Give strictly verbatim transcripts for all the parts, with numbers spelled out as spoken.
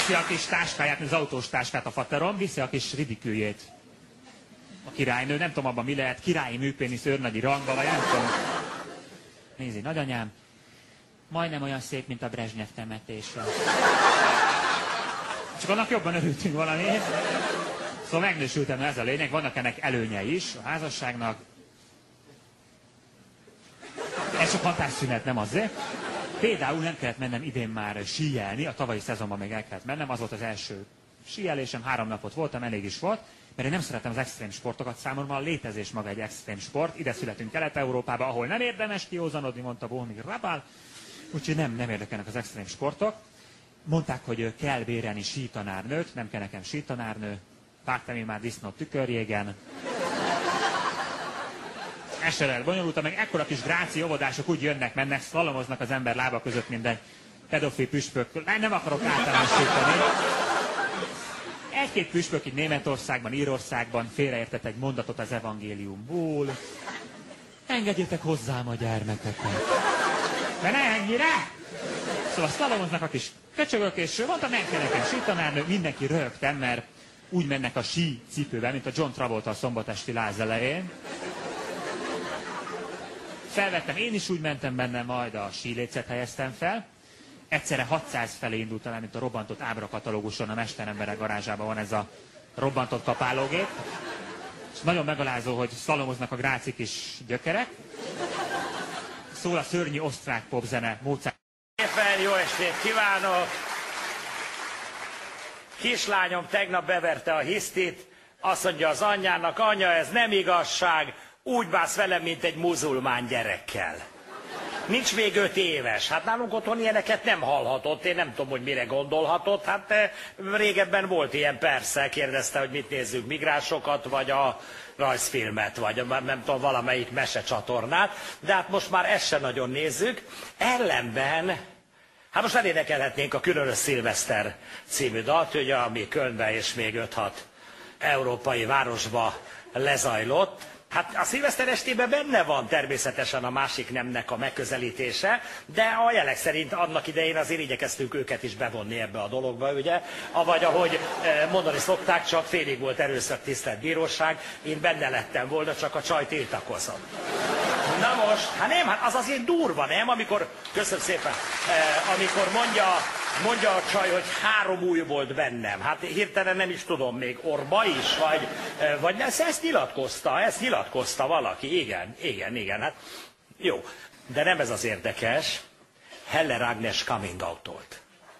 viszi a kis táskáját, az autós táskát a fateron, viszi a kis ridiküljét. A királynő, nem tudom abban mi lehet, királyi műpénisz őrnagyi rangba, vagy nem tudom. Nézi, nagyanyám, majdnem olyan szép, mint a Brezsnyev temetése. Csak annak jobban örültünk valami. Szóval megnősültem, ez a lényeg, vannak ennek előnyei is a házasságnak. Ez csak hatásszünet, nem azért. Például nem kellett mennem idén már síelni, a tavalyi szezonban még el kellett mennem, az volt az első síelésem, három napot voltam, elég is volt, mert én nem szeretem az extrém sportokat, számomra a létezés maga egy extrém sport, ide születünk Kelet-Európába, ahol nem érdemes kiózanodni, mondta Bóhmig Rabál, úgyhogy nem, nem érdekelnek az extrém sportok. Mondták, hogy kell bérelni sítanárnőt, nem kell nekem sítanárnő, vágtam én már disznót tükörjégen. Ez se lehet bonyolulta, meg ekkora kis gráci óvodások úgy jönnek, mennek, szlalomoznak az ember lába között minden pedofil püspök. Nem akarok általánosítani. Egy-két püspök itt Németországban, Írországban félreértett egy mondatot az evangéliumból. Engedjétek hozzám a gyermekeket. De ne ennyire! Szóval szlalomoznak a kis köcsögök, és mondtam, nem kell nekem sítanárnő, mindenki röhögtem, mert úgy mennek a sí cipőben, mint a John Travolta a szombatesti láz elején. Felvettem, én is úgy mentem benne, majd a sílécet helyeztem fel. Egyszerre hatszáz felé indult el, mint a robbantott ábrakatalóguson, a mesteremberek garázsában van ez a robbantott kapálógép. És nagyon megalázó, hogy szalomoznak a grácik is gyökerek. Szól a szörnyű osztrák popzene, Mozart. Éppen jó estét kívánok! Kislányom tegnap beverte a hisztit, azt mondja az anyjának, anya, ez nem igazság, úgy bánsz velem, mint egy muzulmán gyerekkel. Nincs még öt éves. Hát nálunk otthon ilyeneket nem hallhatott, én nem tudom, hogy mire gondolhatott. Hát régebben volt ilyen, persze, kérdezte, hogy mit nézzük, migránsokat, vagy a rajzfilmet, vagy nem tudom, valamelyik mesecsatornát, de hát most már ezt se nagyon nézzük. Ellenben, hát most elénekelhetnénk a Különös Szilveszter című dalt, ugye, ami Kölnbe és még öt-hat európai városba lezajlott. Hát a szilveszter estében benne van természetesen a másik nemnek a megközelítése, de a jelek szerint annak idején azért igyekeztünk őket is bevonni ebbe a dologba, ugye? Avagy ahogy mondani szokták, csak félig volt erőszak, tisztelt bíróság, én benne lettem volna, csak a csaj tiltakozott. Na most, hát nem, hát az azért durva, nem? Amikor, köszönöm szépen, eh, amikor mondja, mondja a csaj, hogy három új volt bennem. Hát hirtelen nem is tudom, még orba is, vagy, eh, vagy ezt, ezt nyilatkozta, ezt nyilatkozta valaki, igen, igen, igen, hát jó. De nem ez az érdekes, Heller Ágnes coming out-olt.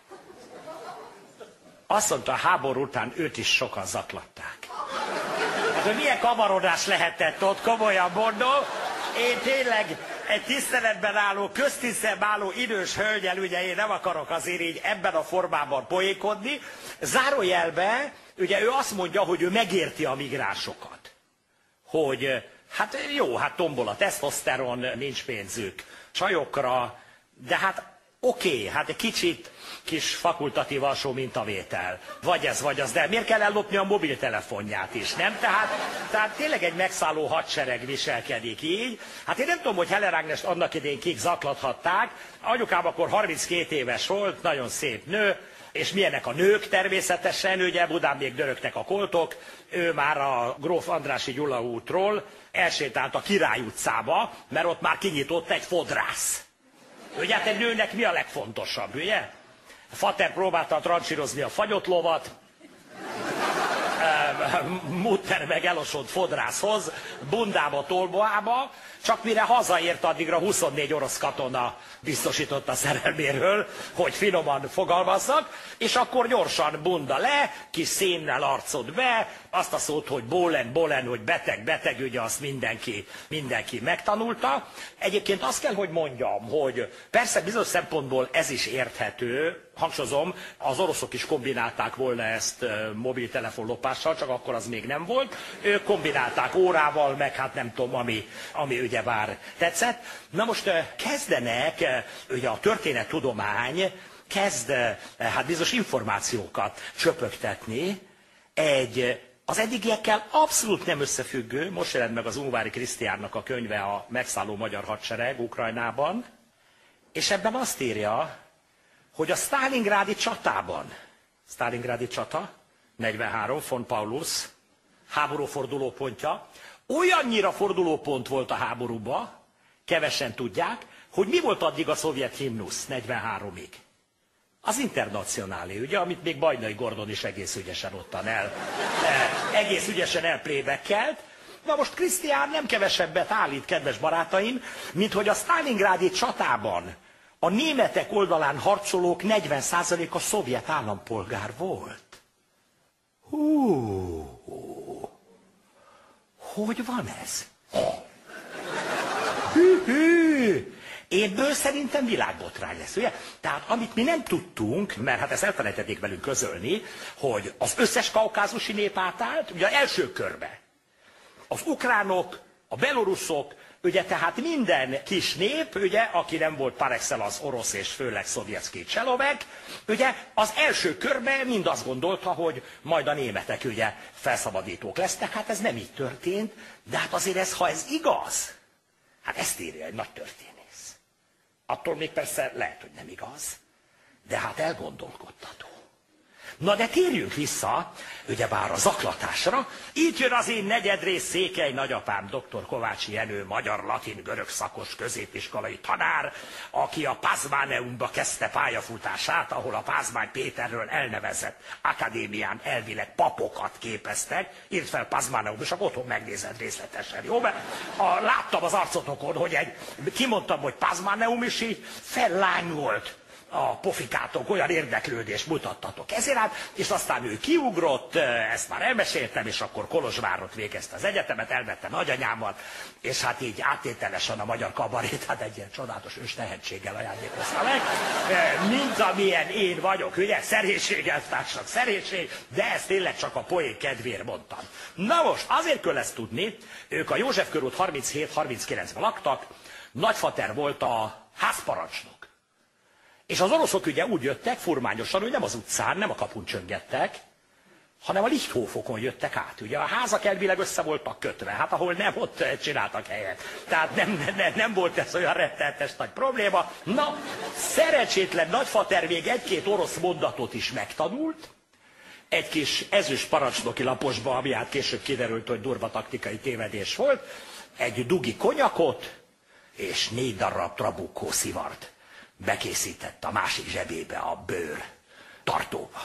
Azt mondta, a háború után őt is sokan zaklatták. Hát, hogy milyen kamarodás lehetett ott, komolyan mondom. Én tényleg egy tiszteletben álló, köztiszteletben álló idős hölgyel, ugye én nem akarok azért így ebben a formában poénkodni. Zárójelbe, ugye ő azt mondja, hogy ő megérti a migránsokat. Hogy hát jó, hát tombol a tesztoszteron, nincs pénzük csajokra, de hát oké, okay, hát egy kicsit kis fakultatív alsó mintavétel. Vagy ez, vagy az, de miért kell ellopni a mobiltelefonját is, nem? Tehát, tehát tényleg egy megszálló hadsereg viselkedik így. Hát én nem tudom, hogy Heller Ágnest annak idején kik zaklathatták. Anyukám akkor harminckét éves volt, nagyon szép nő, és milyenek a nők természetesen, ugye Budán még dörögtek a koltok, ő már a Gróf Andrássy Gyula útról elsétált a Király utcába, mert ott már kinyitott egy fodrász. Ugye hát egy nőnek mi a legfontosabb, ugye? Fater próbálta trancsírozni a fagyott lovat, Mutter meg elosott fodrászhoz, bundába, tolboába, csak mire hazaért, addigra huszonnégy orosz katona biztosított a szerelméről, hogy finoman fogalmazzak, és akkor gyorsan bunda le, kis szénnel arcod be, azt a szót, hogy bólen, bólen, hogy beteg, beteg, ugye azt mindenki, mindenki megtanulta. Egyébként azt kell, hogy mondjam, hogy persze bizonyos szempontból ez is érthető, hangsúlyozom, az oroszok is kombinálták volna ezt mobiltelefon lopással, csak akkor az még nem volt. Ők kombinálták órával, meg hát nem tudom, ami, ami ugye bár tetszett. Na most kezdenek, ugye a történettudomány kezd hát bizonyos információkat csöpögtetni egy az eddigiekkel abszolút nem összefüggő, most jelent meg az Ungvári Krisztiánnak a könyve, a Megszálló magyar hadsereg Ukrajnában, és ebben azt írja, hogy a sztálingrádi csatában Sztálingrádi csata, negyvenhárom, von Paulus, háború fordulópontja. Olyannyira fordulópont volt a háborúba, kevesen tudják, hogy mi volt addig a szovjet himnusz negyvenháromig. Az Internacionálé, ugye, amit még Bajnai Gordon is egész ügyesen ottan el, egész ügyesen elplébekkelt. Na most Krisztián nem kevesebbet állít, kedves barátaim, mint hogy a sztálingrádi csatában a németek oldalán harcolók negyven százaléka szovjet állampolgár volt. Hú, hogy van ez? Hű, hű. Ebből szerintem világbotrány lesz, ugye? Tehát amit mi nem tudtunk, mert hát ezt elfelejtették velünk közölni, hogy az összes kaukázusi nép átállt, ugye első körbe. Az ukránok, a beloruszok, ugye tehát minden kis nép, ugye, aki nem volt par excellence orosz és főleg szovjetszkij cselovek, ugye az első körben mind azt gondolta, hogy majd a németek ugye felszabadítók lesznek, hát ez nem így történt, de hát azért ez, ha ez igaz, hát ezt írja egy nagy történész. Attól még persze lehet, hogy nem igaz, de hát elgondolkodtató. Na de térjünk vissza, ugyebár a zaklatásra. Itt jön az én negyedrész székely nagyapám, dr. Kovácsi Jenő, magyar, latin, görög szakos középiskolai tanár, aki a Pázmáneumba kezdte pályafutását, ahol a Pázmány Péterről elnevezett akadémián elvileg papokat képeztek. Írd fel Pázmáneum, és akkor otthon megnézed részletesen, jó? Mert a, láttam az arcotokon, hogy egy, kimondtam, hogy Pázmáneum, és így fellányolt a pofikátok, olyan érdeklődést mutattatok ezért át, és aztán ő kiugrott, ezt már elmeséltem, és akkor Kolozsvárot végezte az egyetemet, elvette nagyanyámmal, és hát így áttételesen a magyar kabarét, hát egy ilyen csodálatos ős tehetséggel ajándékozta meg, mint amilyen én vagyok, ugye, szerénységgel társak, szerénység, de ezt tényleg csak a poén kedvéért mondtam. Na most, azért kell ezt tudni, ők a József körút harminchét harminckilencben laktak, nagyfater volt a házparancsnok. És az oroszok ugye úgy jöttek furmányosan, hogy nem az utcán, nem a kapun csöngettek, hanem a Lichthofokon jöttek át. Ugye a házak elvileg össze voltak kötve, hát ahol nem, ott csináltak helyet. Tehát nem, nem, nem volt ez olyan rettenetes nagy probléma. Na, szerencsétlen nagyfater még egy-két orosz mondatot is megtanult, egy kis ezüst parancsnoki laposba, ami hát később kiderült, hogy durva taktikai tévedés volt, egy dugi konyakot és négy darab trabukkó szivart bekészített a másik zsebébe, a bőr tartóba.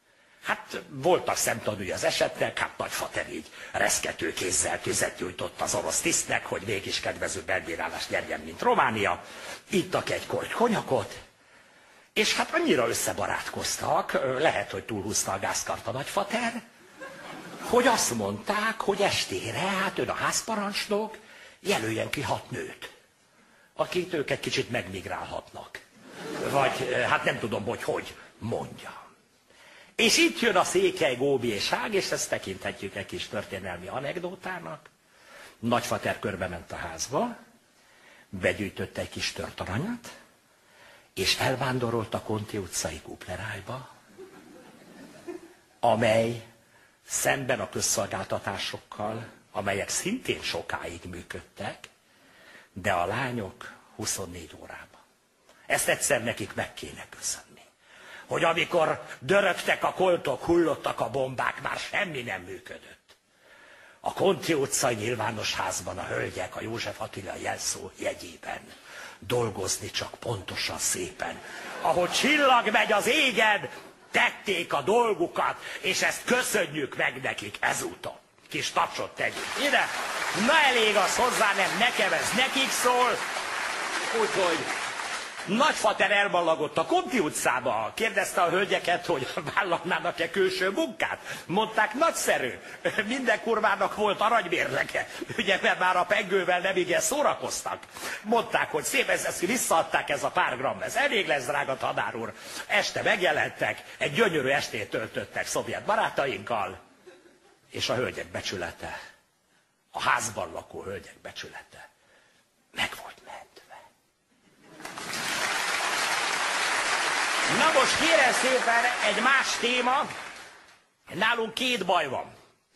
Hát voltak szemtanúi az esetnek, hát nagyfater így reszkető kézzel tüzet nyújtott az orosz tisztnek, hogy mégis kedvezőbb elbírálást nyerjen, mint Románia. Ittak egy korty konyakot, és hát annyira összebarátkoztak, lehet, hogy túlhúzta a gázkart a nagyfater, hogy azt mondták, hogy estére, hát ön a házparancsnok, jelöljen ki hat nőt, akit ők egy kicsit megmigrálhatnak. Vagy hát nem tudom, hogy hogy mondja. És itt jön a székely góbieság, és ezt tekinthetjük egy kis történelmi anekdótának. Nagyfater körbe ment a házba, begyűjtött egy kis tört aranyat, és elvándorolt a Konti utcai kuplerájba, amely szemben a közszolgáltatásokkal, amelyek szintén sokáig működtek, de a lányok huszonnégy órában. Ezt egyszer nekik meg kéne köszönni. Hogy amikor dörögtek a koltok, hullottak a bombák, már semmi nem működött. A Konti utcai nyilvános házban a hölgyek a József Attila jelszó jegyében dolgozni csak pontosan, szépen. Ahogy csillag megy az égen, tették a dolgukat, és ezt köszönjük meg nekik ezúton. Kis tapsot tegyünk ide. Na elég az hozzá, nem nekem, ez nekik szól. Úgyhogy nagyfater elballagott a Konti utcába, kérdezte a hölgyeket, hogy vállalnának-e külső munkát. Mondták, nagyszerű, minden kurvának volt aranymérleke, ugye, mert már a pengővel nem igen szórakoztak. Mondták, hogy szép, ezt visszaadták, ez a pár gramm, ez elég lesz, drága tanár úr. Este megjelentek, egy gyönyörű estét töltöttek szovjet barátainkkal, és a hölgyek becsülete, a házban lakó hölgyek becsülete meg volt mentve. Na most kérem szépen egy más téma, nálunk két baj van.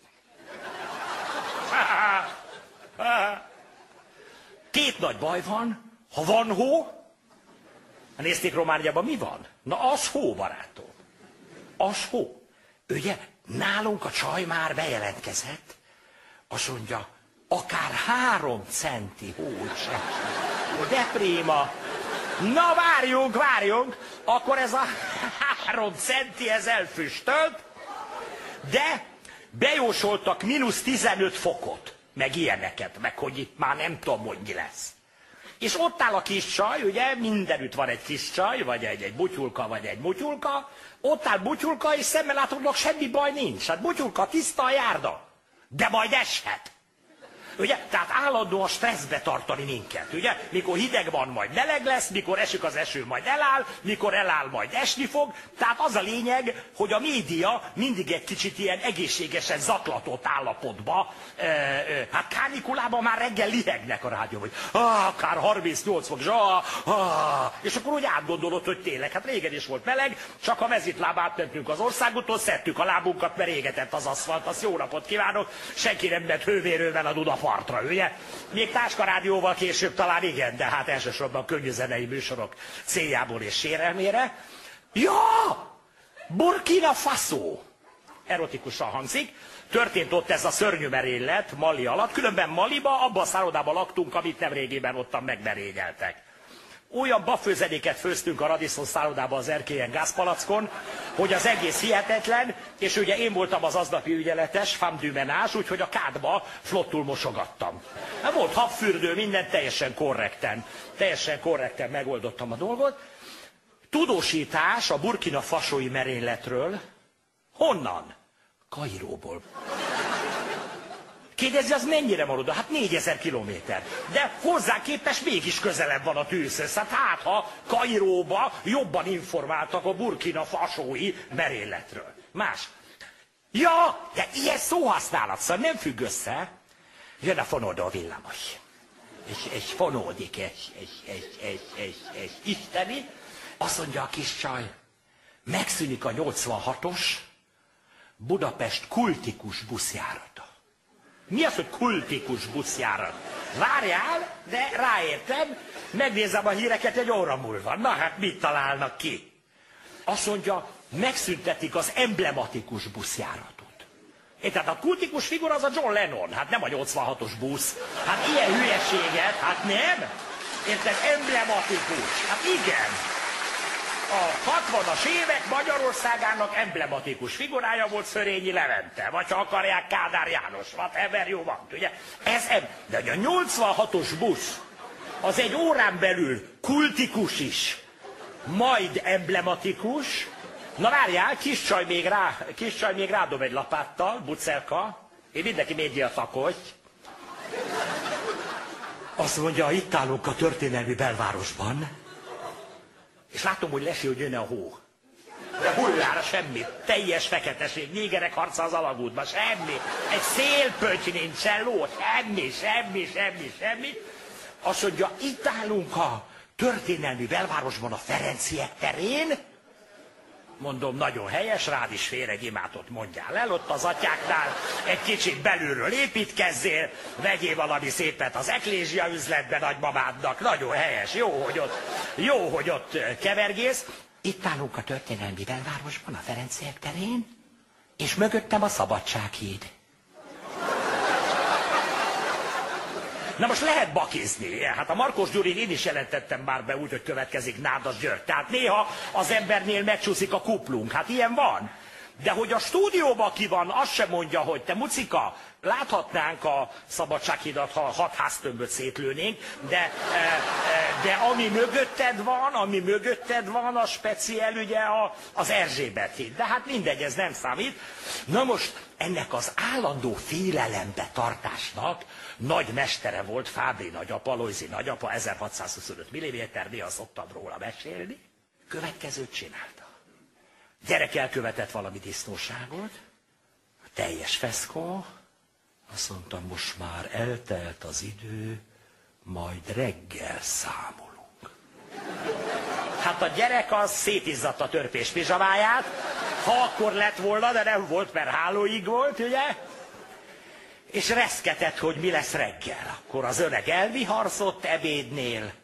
Két nagy baj van, ha van hó, nézték Romániában mi van? Na az hó, barátom. alsó. Ugye, nálunk a csaj már bejelentkezett, azt mondja, akár három centi hócs. De préma. Na várjunk, várjunk, akkor ez a három centi, ez elfüstölt, de bejósoltak mínusz tizenöt fokot, meg ilyeneket, meg hogy itt már nem tudom, hogy mi lesz. És ott áll a kis csaj, ugye, mindenütt van egy kis csaj, vagy egy, egy butyulka, vagy egy mutyulka, ott áll butyulka, és szemmel látodnak semmi baj nincs. Hát butyulka tiszta a járda, de majd eshet. Ugye? Tehát állandóan stresszbe tartani minket. Ugye? Mikor hideg van, majd meleg lesz, mikor esik az eső, majd eláll, mikor eláll, majd esni fog. Tehát az a lényeg, hogy a média mindig egy kicsit ilyen egészségesen zaklatott állapotba, e, e, hát kánikulában már reggel lihegnek a rádió, hogy ah, akár harmincnyolc fok, ah, ah, és akkor úgy átgondolod, hogy tényleg, hát régen is volt meleg, csak a mezitláb átmentünk az országúton, szedtük a lábunkat, mert égetett az aszfalt, azt jó napot kívánok, senki nem ment hővérővel a Duda partra, ugye? Még táskarádióval később talán igen, de hát elsősorban könnyűzenei műsorok céljából és sérelmére. Ja! Burkina Faso! Erotikusan hangzik. Történt ott ez a szörnyű merénylet Mali alatt, különben Maliba, abban a szállodában laktunk, amit nemrégében ottan megmerényeltek. Olyan bafőzedéket főztünk a Radisson szállodában az erkélyen gázpalackon, hogy az egész hihetetlen, és ugye én voltam az aznapi ügyeletes, femme du ménage, úgyhogy a kádba flottul mosogattam. Hát volt habfürdő, minden teljesen korrekten, teljesen korrekten megoldottam a dolgot. Tudósítás a Burkina Fasói merényletről. Honnan? Kairóból. Kérdezi, az mennyire van oda? Hát négyezer kilométer. De hozzá képest mégis közelebb van a tűzhöz. Hát, hát ha Kairóba jobban informáltak a Burkina Fasói merényletről. Más. Ja, de ilyen szóhasználat, szóval nem függ össze. Jön a fonódó villamos. És, és fonódik, és, és, és, és, és, és isteni. Azt mondja a kis csaj, megszűnik a nyolcvanhatos Budapest kultikus buszjárata. Mi az, hogy kultikus buszjárat? Várjál, de ráértem, megnézem a híreket egy óra múlva. Na hát mit találnak ki? Azt mondja, megszüntetik az emblematikus buszjáratot. É, tehát a kultikus figura az a John Lennon, hát nem a nyolcvanhatos busz. Hát ilyen hülyeséget, hát nem? Érted, emblematikus, hát igen. A hatvanas évek Magyarországának emblematikus figurája volt Szörényi Levente, vagy ha akarják Kádár János, whatever you want, ugye? Ez em... De a nyolcvanhatos busz, az egy órán belül kultikus is, majd emblematikus. Na várjál, kis csaj még, rá, kis csaj még rádob egy lapáttal, bucelka, én mindenki média szakos. Azt mondja, itt állunk a történelmi belvárosban, és látom, hogy lesé, hogy jön a hó. De hullára semmi. Teljes feketeség. Négerek harca az alagútban. Semmi. Egy szélpöty nincsen, ló. Semmi, semmi, semmi, semmi. Azt mondja, itt állunk a történelmi belvárosban a Ferenciek terén. Mondom, nagyon helyes, rád is fér egy imátot mondjál el. Ott az atyáknál egy kicsit belülről építkezzél, vegyél valami szépet az eklézsia üzletben nagymamádnak. Nagyon helyes, jó, hogy ott, jó, hogy ott kevergész. Itt állunk a történelmi belvárosban, a Ferenciek terén, és mögöttem a Szabadsághíd. Na most lehet bakizni. Hát a Markos Gyurin én is jelentettem már be úgy, hogy következik Nádas György. Tehát néha az embernél megcsúszik a kuplunk. Hát ilyen van. De hogy a stúdióban ki van, azt sem mondja, hogy te mucika, láthatnánk a Szabadsághidat, ha hat háztömböt szétlőnénk, de, de ami mögötted van, ami mögötted van, a speciál ugye a, az Erzsébet híd. De hát mindegy, ez nem számít. Na most ennek az állandó félelembe tartásnak nagy mestere volt Fábri nagyapa, Lojzi nagyapa, ezerhatszázhuszonöt milliméter, néha szoktam róla mesélni. Következőt csinálta. Gyerek elkövetett valami disznóságot, teljes feszkó, azt mondtam, most már eltelt az idő, majd reggel számolunk. Hát a gyerek az szétizzadta törpés pizsamáját, ha akkor lett volna, de nem volt, mert hálóig volt, ugye? És reszketett, hogy mi lesz reggel. Akkor az öreg elviharzott ebédnél,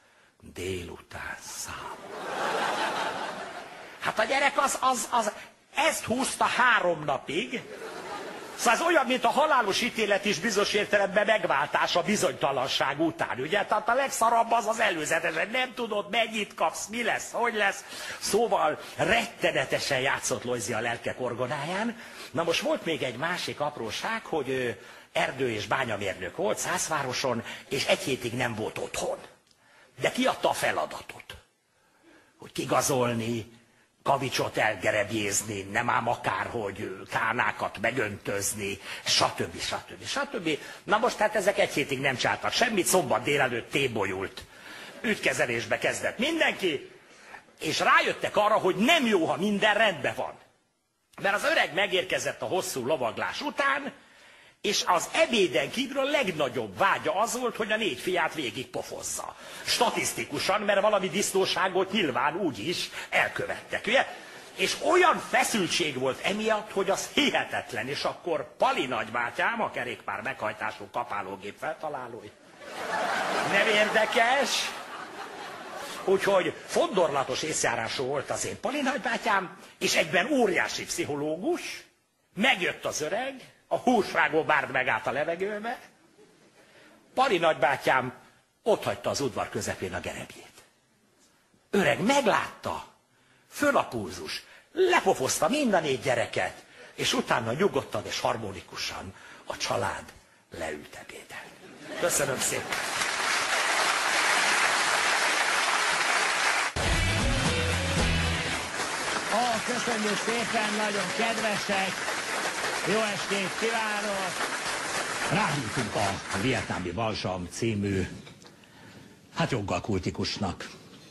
délután számol. Hát a gyerek az, az, az ezt húzta három napig. Szóval ez olyan, mint a halálos ítélet is bizonyos értelemben megváltás a bizonytalanság után, ugye? Tehát a legszarabb az az előzetes, hogy nem tudod, mennyit kapsz, mi lesz, hogy lesz. Szóval rettenetesen játszott Loisy a lelkek orgonáján. Na most volt még egy másik apróság, hogy ő erdő- és bányamérnök volt Szászvároson, és egy hétig nem volt otthon. De kiadta a feladatot, hogy kigazolni, kavicsot elgerebjézni, nem ám akárhogy kánákat megöntözni, stb. stb. stb. Na most hát ezek egy hétig nem csináltak semmit, szombat délelőtt tébolyult. Ügykezelésbe kezdett mindenki, és rájöttek arra, hogy nem jó, ha minden rendben van. Mert az öreg megérkezett a hosszú lovaglás után, és az ebéden kívül a legnagyobb vágya az volt, hogy a négy fiát végig pofozza. Statisztikusan, mert valami disznóságot nyilván úgy is elkövettek, ugye? És olyan feszültség volt emiatt, hogy az hihetetlen, és akkor Pali nagybátyám, a kerékpár meghajtású kapálógép feltalálói. Nem érdekes? Úgyhogy fondorlatos észjárású volt az én Pali nagybátyám, és egyben óriási pszichológus, megjött az öreg, a húsrágó bárd megállt a levegőbe. Pali nagybátyám otthagyta az udvar közepén a gerebjét. Öreg meglátta, föl a pulzus, lepofozta mind a négy gyereket, és utána nyugodtan és harmonikusan a család leült ebédelni. Köszönöm szépen! Ó, köszönjük szépen, nagyon kedvesek! Jó estét kívánok! Ráhívtunk a Vietnámi Balzsam című, hát joggal kultikusnak.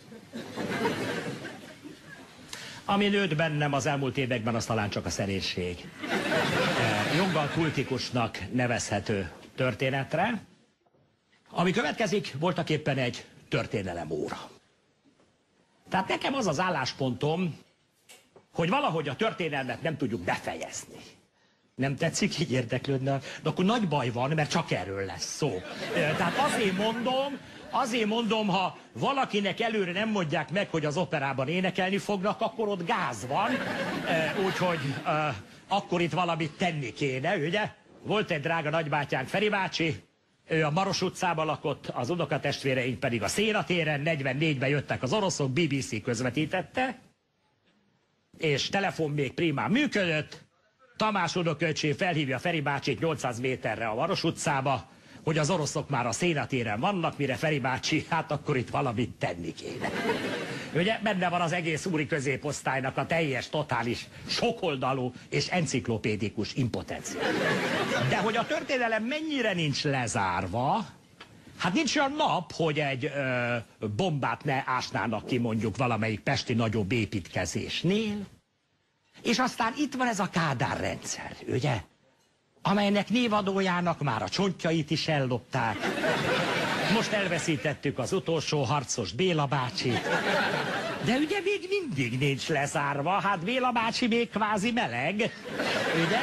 Ami nőtt bennem az elmúlt években, az talán csak a szerénység. Joggal kultikusnak nevezhető történetre. Ami következik, voltaképpen egy történelemóra. Tehát nekem az az álláspontom, hogy valahogy a történelmet nem tudjuk befejezni. Nem tetszik, így érdeklődne? De akkor nagy baj van, mert csak erről lesz szó. Tehát azért mondom, azért mondom, ha valakinek előre nem mondják meg, hogy az operában énekelni fognak, akkor ott gáz van. Úgyhogy akkor itt valamit tenni kéne, ugye? Volt egy drága nagybátyánk, Feri bácsi, ő a Maros utcában lakott, az unokatestvéreink pedig a Szénatéren, negyvennégyben jöttek az oroszok, bé bé cé közvetítette, és telefon még primán működött. Tamás unoköcsé felhívja Feri bácsit nyolcszáz méterre a Maros utcába, hogy az oroszok már a Szénatéren vannak, mire Feri bácsi, hát akkor itt valamit tenni kéne. Ugye benne van az egész úri középosztálynak a teljes, totális, sokoldalú és enciklopédikus impotencia. De hogy a történelem mennyire nincs lezárva, hát nincs olyan nap, hogy egy ö, bombát ne ásnának ki mondjuk valamelyik pesti nagyobb építkezésnél. És aztán itt van ez a Kádár rendszer, ugye? Amelynek névadójának már a csontjait is ellopták. Most elveszítettük az utolsó harcos Béla bácsit. De ugye még mindig nincs lezárva, hát Béla bácsi még kvázi meleg, ugye?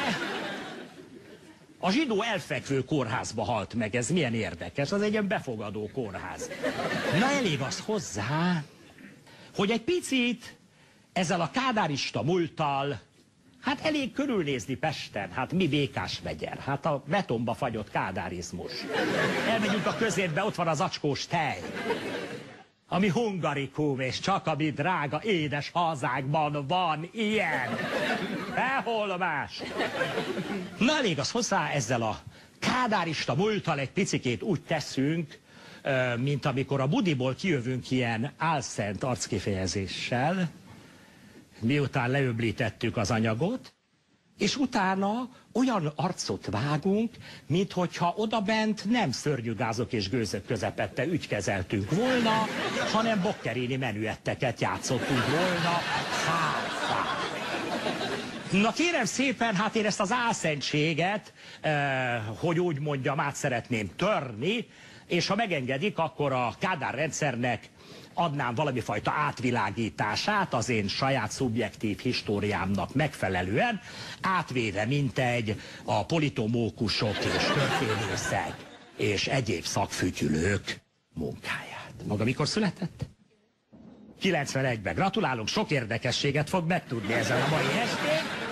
A zsidó elfekvő kórházba halt meg, ez milyen érdekes, az egy ilyen befogadó kórház. Na elég az hozzá, hogy egy picit ezzel a kádárista múlttal, hát elég körülnézni Pesten, hát mi Békás megyer, hát a betonba fagyott kádárizmus. Elmegyünk a közérbe, ott van az acskós tej, ami hungarikum, és csak a mi drága édes hazánkban van ilyen. Hol más? Na elég az hozzá, ezzel a kádárista múlttal egy picikét úgy teszünk, mint amikor a budiból kijövünk ilyen álszent arckifejezéssel, miután leöblítettük az anyagot, és utána olyan arcot vágunk, minthogyha odabent nem szörnyűgázok és gőzök közepette ügykezeltünk volna, hanem Boccherini menüetteket játszottunk volna. Há, há. Na kérem szépen, hát én ezt az álszentséget, eh, hogy úgy mondjam, át szeretném törni, és ha megengedik, akkor a Kádár rendszernek adnám valami fajta átvilágítását az én saját szubjektív históriámnak megfelelően, átvéve mint egy a politomókusok és történészek és egyéb szakfütyülők munkáját. Maga mikor született? kilencvenegyben. Gratulálunk, sok érdekességet fog megtudni ezen a mai estén.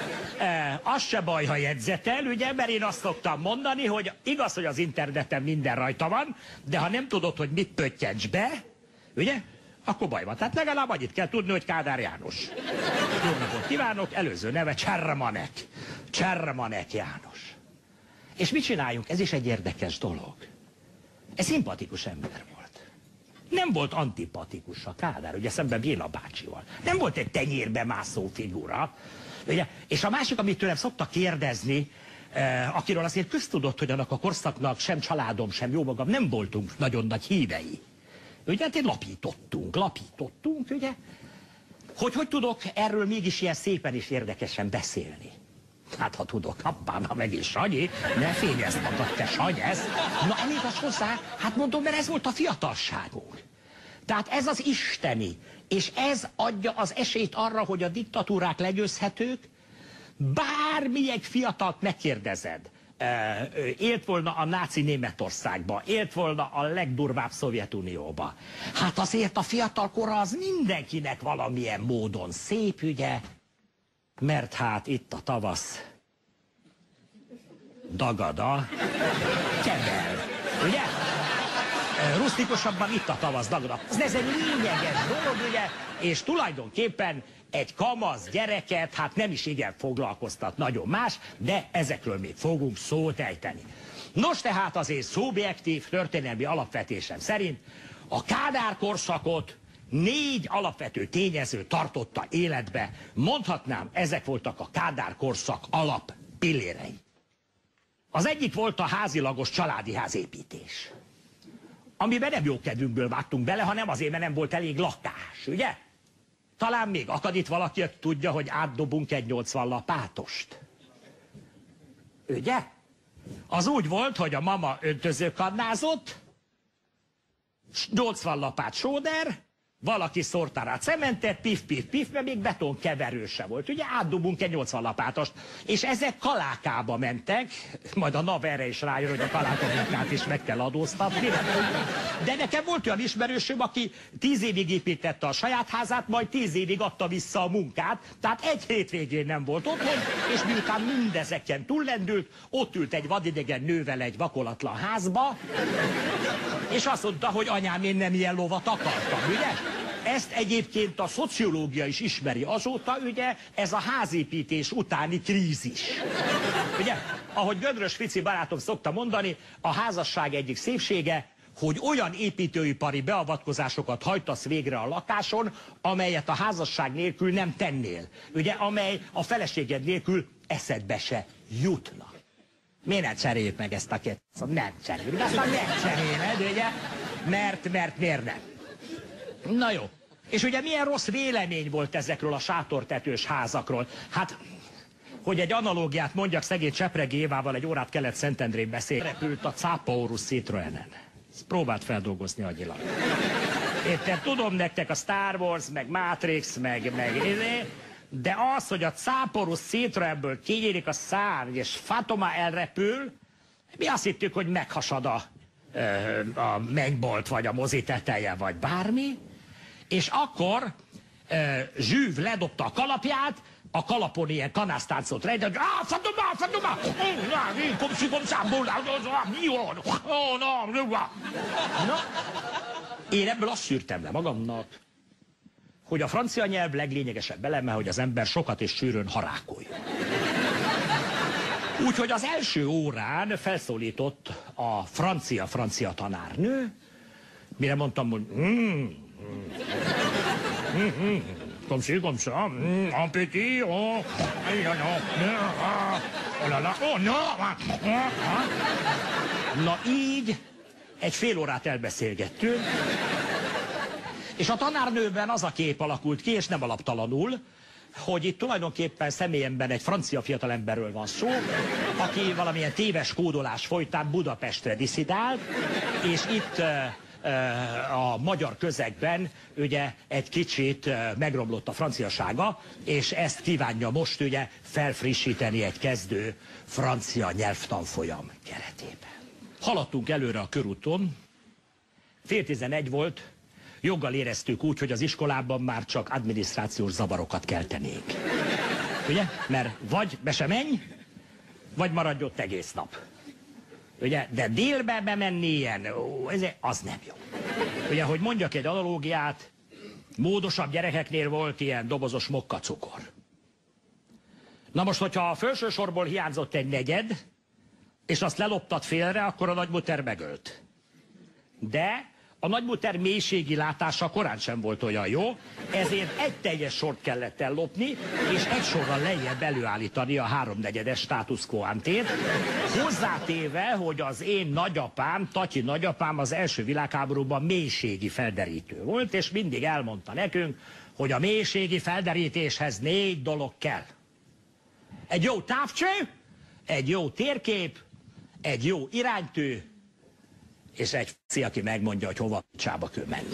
E, az se baj, ha jegyzetel, ugye, mert én azt szoktam mondani, hogy igaz, hogy az interneten minden rajta van, de ha nem tudod, hogy mit pöttyents be, ugye, akkor baj van. Tehát legalább annyit kell tudni, hogy Kádár János. Jó napot kívánok, előző neve Csermanek. Csermanek János. És mit csináljunk? Ez is egy érdekes dolog. Ez szimpatikus ember volt. Nem volt antipatikus a Kádár, ugye szemben Béla bácsival. Nem volt egy tenyérbe mászó figura. Ugye? És a másik, amit tőlem szoktak kérdezni, eh, akiről azért köztudott, hogy annak a korszaknak sem családom, sem jó magam nem voltunk nagyon nagy hívei. Ugye, hát én lapítottunk, lapítottunk, ugye? Hogy hogy tudok erről mégis ilyen szépen és érdekesen beszélni? Hát, ha tudok, appám, ha meg is Sanyi, ne fényezd magad, te Sanyesz. Na, elég az hozzá, hát mondom, mert ez volt a fiatalságunk. Tehát ez az isteni, és ez adja az esélyt arra, hogy a diktatúrák legyőzhetők, bármilyen fiatalt megkérdezed, élt volna a náci Németországba, élt volna a legdurvább Szovjetunióba. Hát azért a fiatalkora az mindenkinek valamilyen módon szép, ugye? Mert hát itt a tavasz dagada kebel, ugye? Rusztikusabban itt a tavasz dagada. Ez egy lényeges dolog, ugye? És tulajdonképpen egy kamasz gyereket, hát nem is igen foglalkoztat nagyon más, de ezekről még fogunk szót ejteni. Nos, tehát azért szubjektív történelmi alapvetésem szerint a Kádár korszakot négy alapvető tényező tartotta életbe. Mondhatnám, ezek voltak a Kádár korszak alap pillérei. Az egyik volt a házilagos családi házépítés, amiben nem jó kedvünkből vágtunk bele, hanem azért, mert nem volt elég lakás, ugye? Talán még akad itt valaki, aki tudja, hogy átdobunk egy nyolcvan lapátost. Ugye? Az úgy volt, hogy a mama öntözőkannázott, nyolcvan lapát sóder, valaki szórta rá cementet, pif, pif, pif, mert még betonkeverő se volt. Ugye átdobunk egy nyolcvan lapátost. És ezek kalákába mentek, majd a NAV erre is rájön, hogy a kalákoknak is meg kell adóztatni. De nekem volt olyan ismerősöm, aki tíz évig építette a saját házát, majd tíz évig adta vissza a munkát, tehát egy hétvégén nem volt otthon, és miután mindezeken túllendült, ott ült egy vadidegen nővel egy vakolatlan házba, és azt mondta, hogy anyám, én nem ilyen lovat akartam, ugye? Ezt egyébként a szociológia is ismeri azóta, ugye, ez a házépítés utáni krízis. Ugye, ahogy Gödrös Fici barátom szokta mondani, a házasság egyik szépsége, hogy olyan építőipari beavatkozásokat hajtasz végre a lakáson, amelyet a házasság nélkül nem tennél. Ugye, amely a feleséged nélkül eszedbe se jutna. Miért ne cseréljük meg ezt a két? Nem cseréljük, de aztán nem cseréled, ugye? Mert, mert miért nem? Na jó. És ugye milyen rossz vélemény volt ezekről a sátortetős házakról? Hát, hogy egy analógiát mondjak, szegény Csepregi Évával egy órát kellett Szentendrén beszélni. Repült a Cápaorus Citroenen. Ezt próbált feldolgozni agyilag. Érted, tudom nektek a Star Wars, meg Matrix, meg, meg de az, hogy a Cápaorus Citroenből kinyílik a szárny, és Fatoma elrepül, mi azt hittük, hogy meghasad a, a mennybolt, vagy a mozi teteje, vagy bármi, és akkor Zsűv ledobta a kalapját, a kalapon ilyen kanásztáncot rejtett, ah, Fatoma, Fatoma, komsi, komszámból, na, én ebből azt szűrtem le magamnak, hogy a francia nyelv leglényegesebb eleme, hogy az ember sokat és sűrűn harákoljon. Úgyhogy az első órán felszólított a francia-francia tanárnő, mire mondtam, hogy mm, mm, mm, comme si, comme ça, mm, un petit, oh, oh la la, oh no, na így egy fél órát elbeszélgettünk, és a tanárnőben az a kép alakult ki, és nem alaptalanul, hogy itt tulajdonképpen személyemben egy francia fiatalemberről van szó, aki valamilyen téves kódolás folytán Budapestre diszidált, és itt a magyar közegben ugye egy kicsit megromlott a franciasága, és ezt kívánja most ugye felfrissíteni egy kezdő francia nyelvtanfolyam keretében. Haladtunk előre a körúton, fél tizenegy volt, joggal éreztük úgy, hogy az iskolában már csak adminisztrációs zavarokat keltenénk. Ugye? Mert vagy be se menj, vagy maradj ott egész nap. Ugye? De délbe bemenni ilyen, ó, ez, az nem jó. Ugye, hogy mondjak egy analógiát, módosabb gyerekeknél volt ilyen dobozos mokkacukor. Na most, hogyha a felső sorból hiányzott egy negyed, és azt leloptad félre, akkor a nagymuter megölt. De a nagymuter mélységi látása korán sem volt olyan jó, ezért egy teljes sort kellett ellopni, és egy sorral lejjebb előállítani a háromnegyedes status quo antét, hozzátéve, hogy az én nagyapám, Tatyi nagyapám az első világháborúban mélységi felderítő volt, és mindig elmondta nekünk, hogy a mélységi felderítéshez négy dolog kell. Egy jó távcső, egy jó térkép, egy jó iránytű, és egy f***i, aki megmondja, hogy hova csába kell menni.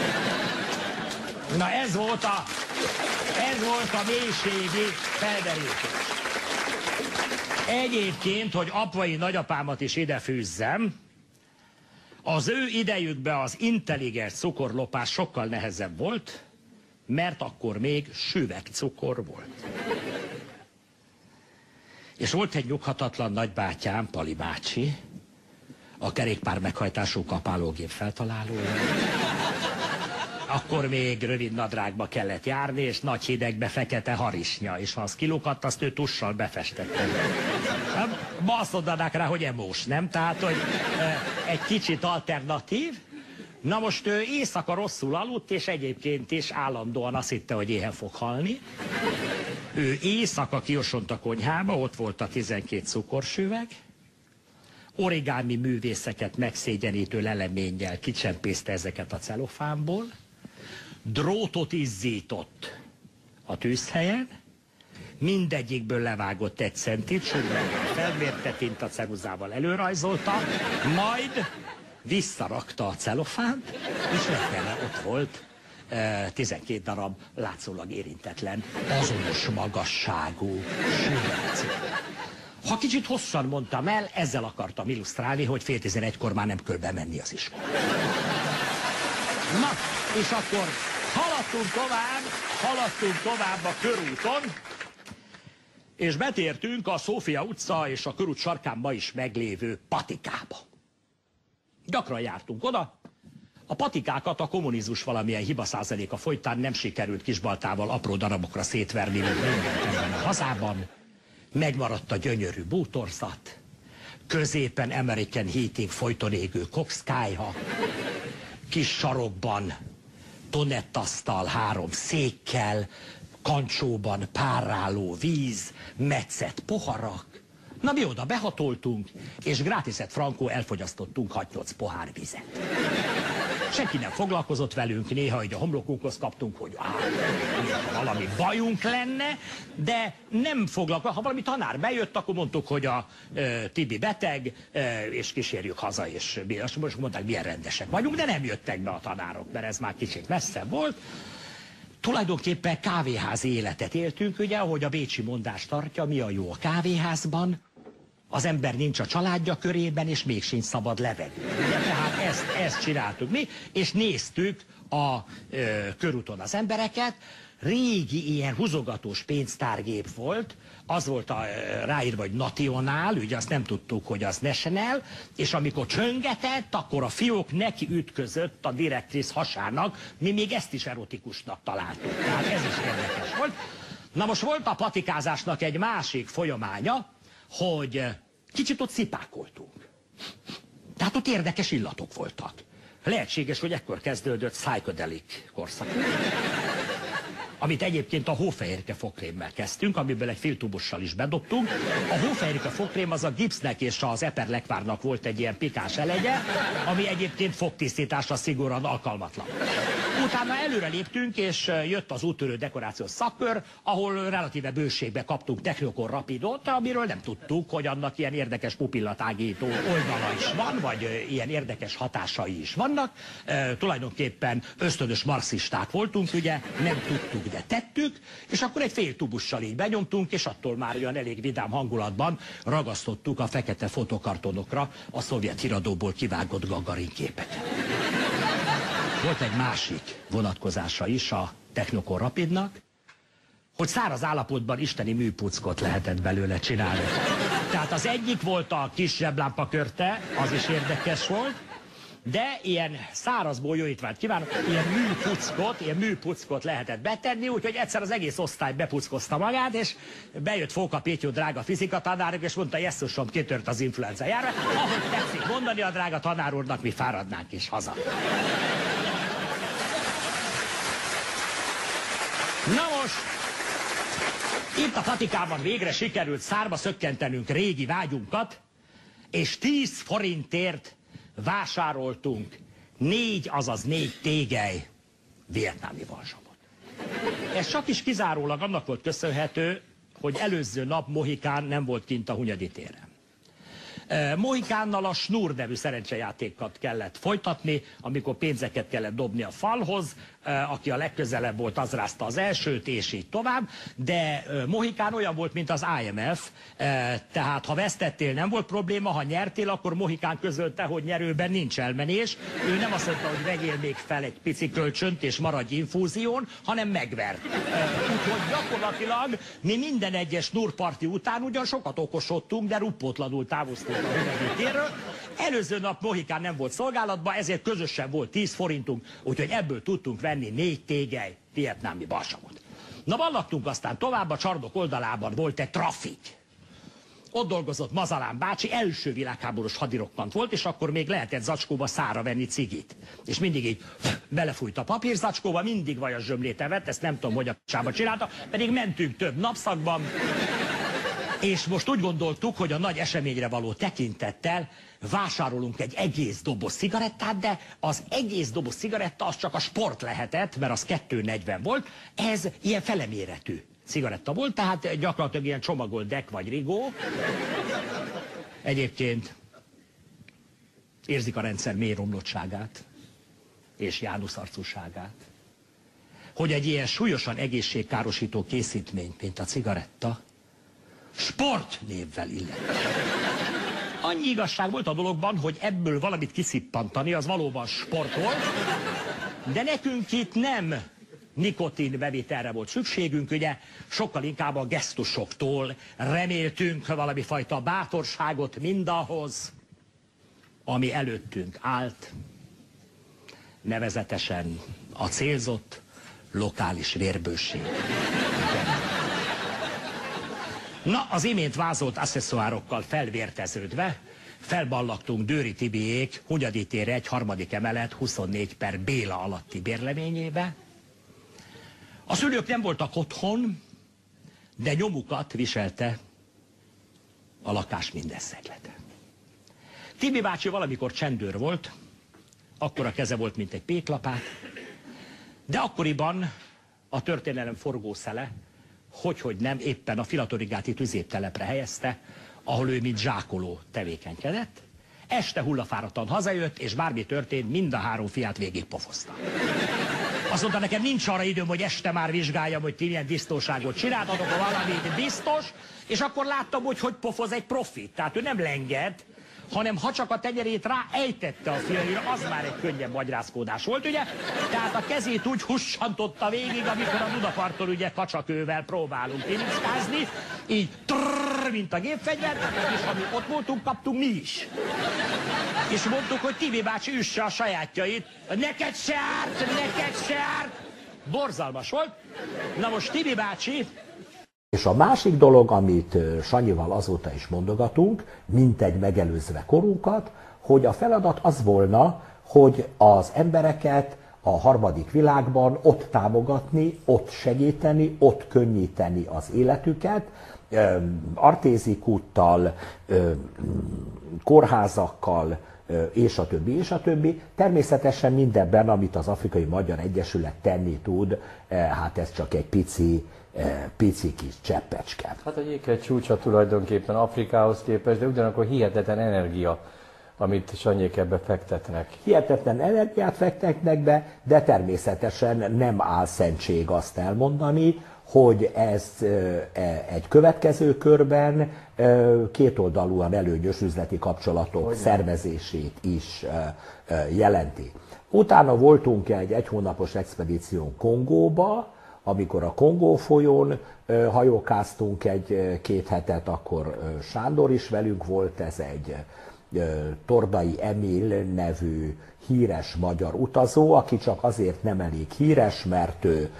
Na ez volt a, ez volt a mélységi felderítés. Egyébként, hogy apai nagyapámat is ide fűzzem, az ő idejükben az intelligens cukorlopás sokkal nehezebb volt, mert akkor még süvegcukor volt. És volt egy nyughatatlan nagybátyám, Pali bácsi, a kerékpár meghajtású kapálógép feltalálója. Akkor még rövid nadrágba kellett járni, és nagy hidegbe fekete harisnya, és ha az kilukadt, azt ő tussal befestette. Ma azt mondanák rá, hogy emós, nem? Tehát, hogy egy kicsit alternatív. Na most ő éjszaka rosszul aludt, és egyébként is állandóan azt hitte, hogy éhen fog halni. Ő éjszaka kiosont a konyhába, ott volt a tizenkét cukorsüveg, origámi művészeket megszégyenítő leleménnyel kicsempészte ezeket a celofánból, drótot izzított a tűzhelyen, mindegyikből levágott egy centit, sugarral felmérte, tintaceruzával előrajzolta, majd visszarakta a celofánt, és legfelé ott volt tizenkét darab látszólag érintetlen, azonos magasságú süvegcukor. Ha kicsit hosszan mondtam el, ezzel akartam illusztrálni, hogy fél tizenegykor már nem kell bemenni az iskolába. Na, és akkor haladtunk tovább, haladtunk tovább a körúton, és betértünk a Szófia utca és a körút sarkán ma is meglévő patikába. Gyakran jártunk oda. A patikákat a kommunizmus valamilyen hibaszázaléka folytán nem sikerült kisbaltával apró darabokra szétverni, mint mindent ebben a hazában. Megmaradt a gyönyörű bútorzat, középen American Heating folyton égő kokszkályha, kis sarokban tonettasztal három székkel, kancsóban páráló víz, metszett poharak. Na mi oda behatoltunk, és grátiszet frankó elfogyasztottunk hat-nyolc pohár vizet. Senki nem foglalkozott velünk, néha így a homlokunkhoz kaptunk, hogy áh, ha valami bajunk lenne, de nem foglalkozott. Ha valami tanár bejött, akkor mondtuk, hogy a e, Tibi beteg, e, és kísérjük haza, és most mondták, milyen rendesek vagyunk, de nem jöttek be a tanárok, mert ez már kicsit messzebb volt. Tulajdonképpen kávéházi életet éltünk, ugye, ahogy a bécsi mondás tartja, mi a jó a kávéházban, az ember nincs a családja körében, és még sincs szabad levegő. Ugye, tehát ezt, ezt csináltuk mi, és néztük a ö, körúton az embereket. Régi ilyen húzogatós pénztárgép volt, az volt a, ráírva, hogy National, ugye azt nem tudtuk, hogy az National, és amikor csöngetett, akkor a fiók neki ütközött a direktrisz hasának, mi még ezt is erotikusnak találtuk. Tehát ez is érdekes volt. Na most volt a patikázásnak egy másik folyamánya, hogy kicsit ott szipákoltunk. Tehát ott érdekes illatok voltak. Lehetséges, hogy ekkor kezdődött psychedelic korszak, amit egyébként a hófehérke fogkrémmel kezdtünk, amiből egy féltubussal is bedobtunk. A hófehérke fogkrém az a Gipsnek és az Eperlekvárnak volt egy ilyen pikás elegye, ami egyébként fogtisztításra szigorúan alkalmatlan. Utána előre léptünk, és jött az úttörő dekorációs szakkör, ahol relatíve bőségbe kaptunk Technokor Rapidot, amiről nem tudtuk, hogy annak ilyen érdekes pupillatágító oldala is van, vagy ilyen érdekes hatásai is vannak. E, tulajdonképpen ösztönös marxisták voltunk, ugye, nem tudtuk, de tettük, és akkor egy fél tubussal így benyomtunk, és attól már olyan elég vidám hangulatban ragasztottuk a fekete fotokartonokra a szovjet híradóból kivágott Gagarin képeket. Volt egy másik vonatkozása is a Technokor Rapidnak, hogy száraz állapotban isteni műpuckot lehetett belőle csinálni. Tehát az egyik volt a kis zseblámpakörte, az is érdekes volt, de ilyen száraz bolyóítványt kívánok, ilyen műpuckot, ilyen műpuckot lehetett betenni, úgyhogy egyszer az egész osztály bepuckozta magát, és bejött Fóka Pétyó drága fizikatanárok, és mondta, jesszusom, kitört az influenzájára. Ahogy tetszik mondani a drága tanár úrnak, mi fáradnánk is haza. Na most, itt a patikában végre sikerült szárba szökkentenünk régi vágyunkat, és tíz forintért vásároltunk négy, azaz négy tégely vietnámi balzsamot. Ez csak is kizárólag annak volt köszönhető, hogy előző nap Mohikán nem volt kint a Hunyadi téren. Mohikánnal a Snur nevű szerencsejátékat kellett folytatni, amikor pénzeket kellett dobni a falhoz, aki a legközelebb volt, az rázta az elsőt, és így tovább, de Mohikán olyan volt, mint az I M F, tehát ha vesztettél, nem volt probléma, ha nyertél, akkor Mohikán közölte, hogy nyerőben nincs elmenés. Ő nem azt mondta, hogy vegyél még fel egy pici kölcsönt, és maradj infúzión, hanem megvert. Úgyhogy gyakorlatilag mi minden egyes Snur parti után ugyan sokat okosodtunk, de ruppótlanul távoztunk a Hunyadi térről. Előző nap Mohikán nem volt szolgálatban, ezért közösen volt tíz forintunk, úgyhogy ebből tudtunk venni négy tégely vietnámi balzsamot. Na, ballagtunk aztán tovább, a csarnok oldalában volt egy trafik. Ott dolgozott Mazalán bácsi, első világháborús hadirokkant volt, és akkor még lehetett zacskóba szára venni cigit. És mindig így belefújt a papírzacskóba, mindig vajas zsömlét evett, ezt nem tudom, hogy a csába csinálta, pedig mentünk több napszakban. És most úgy gondoltuk, hogy a nagy eseményre való tekintettel vásárolunk egy egész doboz cigarettát, de az egész doboz cigaretta az csak a sport lehetett, mert az kettő negyven volt, ez ilyen feleméretű cigaretta volt, tehát gyakorlatilag ilyen csomagolt Dek vagy Rigó. Egyébként érzik a rendszer mély romlottságát és jánuszarcúságát, hogy egy ilyen súlyosan egészségkárosító készítmény, mint a cigaretta, sport névvel illet. Annyi igazság volt a dologban, hogy ebből valamit kiszippantani, az valóban sport volt, de nekünk itt nem nikotin bevitelre volt szükségünk, ugye sokkal inkább a gesztusoktól reméltünk valami fajta bátorságot mindahhoz, ami előttünk állt, nevezetesen a célzott lokális vérbőség. Na, az imént vázolt asszesszoárokkal felvérteződve, felballagtunk Dőri Tibiék Hunyadi tér egy harmadik emelet huszonnégy per Béla alatti bérleményébe. A szülők nem voltak otthon, de nyomukat viselte a lakás minden szeglete. Tibi bácsi valamikor csendőr volt, akkora keze volt, mint egy péklapát, de akkoriban a történelem forgószele, hogyhogy nem, éppen a Filaturigáti tüzértelepre helyezte, ahol ő mint zsákoló tevékenykedett. Este hullafáradtan hazajött, és bármi történt, mind a három fiát végigpofozta. Azt mondta, nekem nincs arra időm, hogy este már vizsgáljam, hogy ti milyen disznóságot csináltatok, valamit biztos, és akkor láttam, hogy hogy pofoz egy profit. Tehát ő nem lenged, hanem ha csak a tenyerét rá ejtette a fiaira, az már egy könnyebb magyarázkodás volt, ugye? Tehát a kezét úgy hussantotta végig, amikor a Dunaparton ugye kacsakővel próbálunk tiniszkázni, így trrrr, mint a gépfegyver, és ami ott voltunk, kaptunk mi is. És mondtuk, hogy Tibi bácsi üsse a sajátjait, neked se árt, neked se árt. Borzalmas volt. Na most Tibi bácsi... És a másik dolog, amit Sanyival azóta is mondogatunk, mintegy megelőzve korunkat, hogy a feladat az volna, hogy az embereket a harmadik világban ott támogatni, ott segíteni, ott könnyíteni az életüket, artézikúttal, kórházakkal, és a többi, és a többi. Természetesen mindenben, amit az Afrikai Magyar Egyesület tenni tud, hát ez csak egy pici, pici kis cseppecske. Hát a jéghegy csúcsa tulajdonképpen Afrikához képest, de ugyanakkor hihetetlen energia, amit Sanyék ebbe fektetnek. Hihetetlen energiát fektetnek be, de természetesen nem áll szentség azt elmondani, hogy ez egy következő körben kétoldalúan előnyös üzleti kapcsolatok Hogyne. szervezését is jelenti. Utána voltunk egy egy hónapos expedíción Kongóba, amikor a Kongó folyón hajókáztunk egy-két hetet, akkor Sándor is velünk volt, ez egy Tordai Emil nevű híres magyar utazó, aki csak azért nem elég híres, mert ő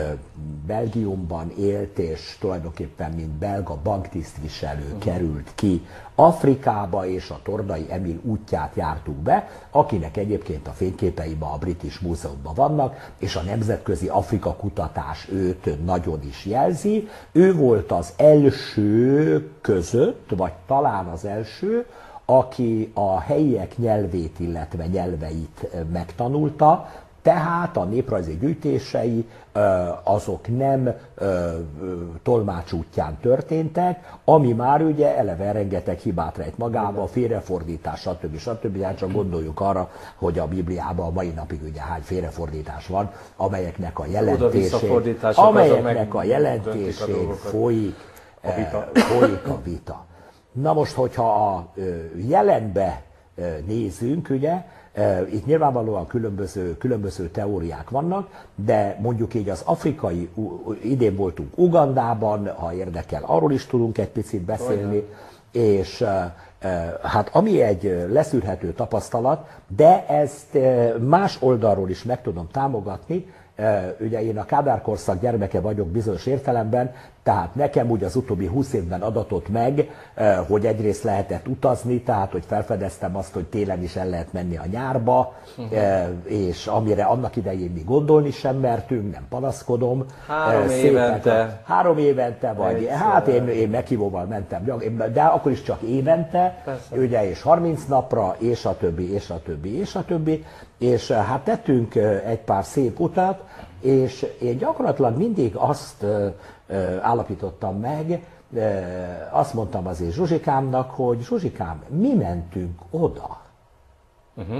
Belgiumban élt, és tulajdonképpen mint belga banktisztviselő uh-huh. került ki Afrikába, és a Tordai Emil útját jártuk be, akinek egyébként a fényképei ma a British Múzeumban vannak, és a nemzetközi Afrika kutatás őt nagyon is jelzi. Ő volt az első között, vagy talán az első, aki a helyiek nyelvét, illetve nyelveit megtanulta, tehát a néprajzi gyűjtései azok nem tolmács útján történtek, ami már ugye eleve rengeteg hibát rejt magába, félrefordítás, stb. stb. Hát csak gondoljuk arra, hogy a Bibliában a mai napig ugye hány félrefordítás van, amelyeknek a jelentését, amelyeknek a jelentését folyik a vita. folyik a vita. Na most, hogyha a jelenbe nézünk, ugye, itt nyilvánvalóan különböző, különböző teóriák vannak, de mondjuk így az afrikai, idén voltunk Ugandában, ha érdekel, arról is tudunk egy picit beszélni, és hát ami egy leszűrhető tapasztalat, de ezt más oldalról is meg tudom támogatni. Ugye én a Kádár korszak gyermeke vagyok bizonyos értelemben, tehát nekem úgy az utóbbi húsz évben adatott meg, hogy egyrészt lehetett utazni, tehát hogy felfedeztem azt, hogy télen is el lehet menni a nyárba, uh-huh. és amire annak idején mi gondolni sem mertünk, nem panaszkodom. Három Szépen, évente. Három évente, vagy Egyszer. hát én, én meghívóval mentem, de akkor is csak évente, Persze. ugye, és harminc napra, és a többi, és a többi, és a többi, és hát tettünk egy pár szép utat, és én gyakorlatilag mindig azt állapítottam meg, azt mondtam azért Zsuzsikámnak, hogy Zsuzsikám, mi mentünk oda. Uh-huh.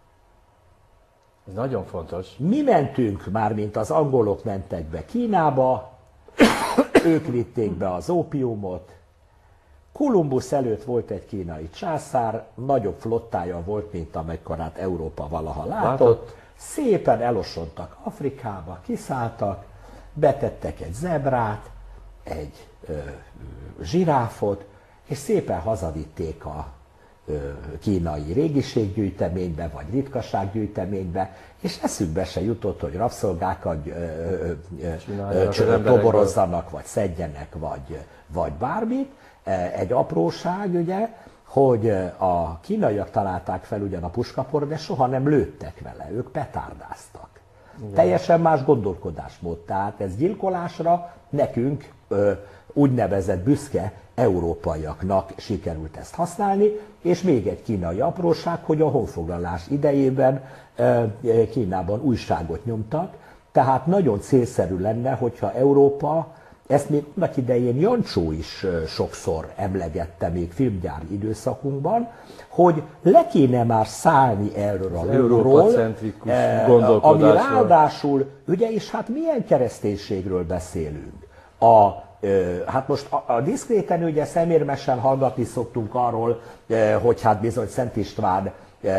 Ez nagyon fontos. Mi mentünk már, mint az angolok mentek be Kínába, ők vitték be az ópiumot, Kolumbusz előtt volt egy kínai császár, nagyobb flottája volt, mint amekkorát Európa valaha látott. látott. Szépen elosontak Afrikába, kiszálltak, betettek egy zebrát, egy ö, zsiráfot, és szépen hazavitték a ö, kínai régiséggyűjteménybe, vagy ritkasággyűjteménybe, és eszükbe se jutott, hogy rabszolgákat ö, ö, ö, toborozzanak, vagy szedjenek, vagy, vagy bármit. Egy apróság, ugye, hogy a kínaiak találták fel ugyan a puskaport, de soha nem lőttek vele, ők petárdáztak. Igen. Teljesen más gondolkodásmód, tehát ez gyilkolásra nekünk ö, úgynevezett büszke európaiaknak sikerült ezt használni, és még egy kínai apróság, hogy a honfoglalás idejében ö, Kínában újságot nyomtak, tehát nagyon célszerű lenne, hogyha Európa, ezt még annak idején Jancsó is sokszor emlegette még filmgyári időszakunkban, hogy le kéne már szállni erről a lóról, ami ráadásul, ugye, és hát milyen kereszténységről beszélünk. A, hát most a, a diszkréten ugye szemérmesen hallgatni szoktunk arról, hogy hát bizony Szent István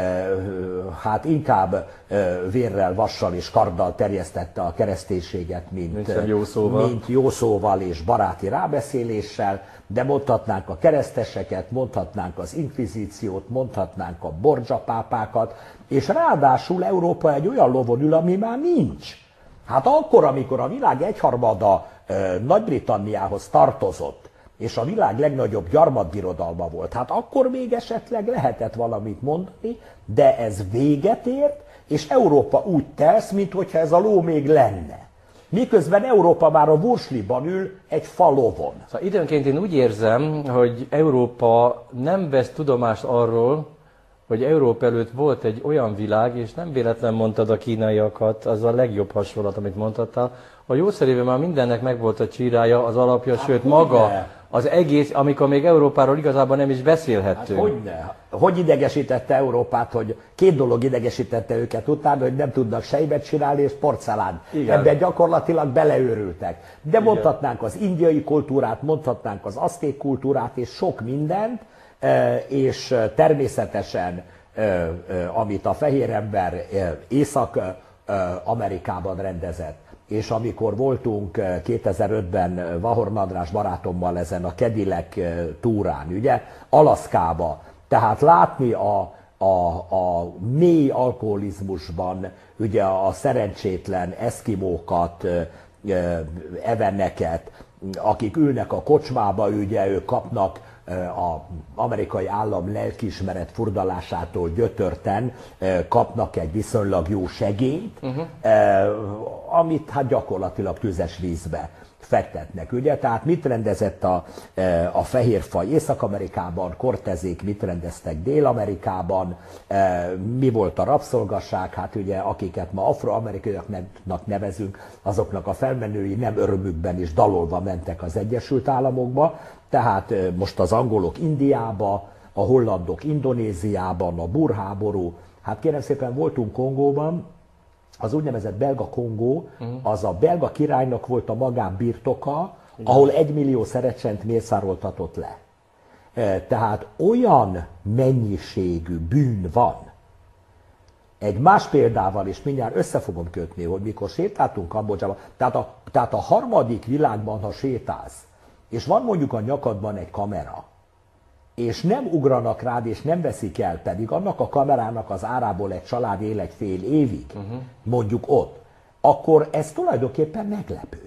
hát inkább vérrel, vassal és karddal terjesztette a kereszténységet, mint jó szóval. mint jó szóval és baráti rábeszéléssel, de mondhatnánk a kereszteseket, mondhatnánk az inkvizíciót, mondhatnánk a bordzsapápákat, és ráadásul Európa egy olyan lovon ül, ami már nincs. Hát akkor, amikor a világ egyharmada Nagy-Britanniához tartozott, és a világ legnagyobb gyarmatbirodalma volt, hát akkor még esetleg lehetett valamit mondani, de ez véget ért, és Európa úgy tesz, mintha ez a ló még lenne. Miközben Európa már a Wursliban ül egy falovon. Szóval időnként én úgy érzem, hogy Európa nem vesz tudomást arról, hogy Európa előtt volt egy olyan világ, és nem véletlen mondtad a kínaiakat, az a legjobb hasonlat, amit mondhattál. A jószerével már mindennek megvolt a csírája, az alapja, hát sőt maga, ne? az egész, amikor még Európáról igazából nem is beszélhettünk. Hát hogyne? Hogy idegesítette Európát, hogy két dolog idegesítette őket utána, hogy nem tudnak sejbet csinálni és porcelán. Ebben gyakorlatilag beleőrültek. De Igen. mondhatnánk az indiai kultúrát, mondhatnánk az azték kultúrát és sok mindent, és természetesen, amit a fehér ember Észak-Amerikában rendezett, és amikor voltunk kétezer-ötben Vahorn András barátommal ezen a Cadillac túrán, ugye, Alaszkába, tehát látni a, a, a mély alkoholizmusban ugye a szerencsétlen eszkimókat, evenneket, akik ülnek a kocsmába, ugye ők kapnak az amerikai állam lelkiismeret furdalásától gyötörten, kapnak egy viszonylag jó segélyt, uh-huh. amit hát gyakorlatilag tüzes vízbe fektetnek, ugye? Tehát mit rendezett a, a fehérfaj Észak-Amerikában, Cortezék mit rendeztek Dél-Amerikában, mi volt a rabszolgasság, hát ugye akiket ma afroamerikaiaknak nevezünk, azoknak a felmenői nem örömükben is dalolva mentek az Egyesült Államokba, tehát most az angolok Indiába, a hollandok Indonéziában, a burháború, hát kérem szépen voltunk Kongóban, az úgynevezett belga Kongó, az a belga királynak volt a magánbirtoka, ahol egymillió szerecsent mészároltatott le. Tehát olyan mennyiségű bűn van. Egy más példával is mindjárt össze fogom kötni, hogy mikor sétáltunk Kambodzsába, tehát a, tehát a harmadik világban, ha sétálsz, és van mondjuk a nyakadban egy kamera, és nem ugranak rád, és nem veszik el, pedig annak a kamerának az árából egy család él egy fél évig, uh-huh. mondjuk ott, akkor ez tulajdonképpen meglepő.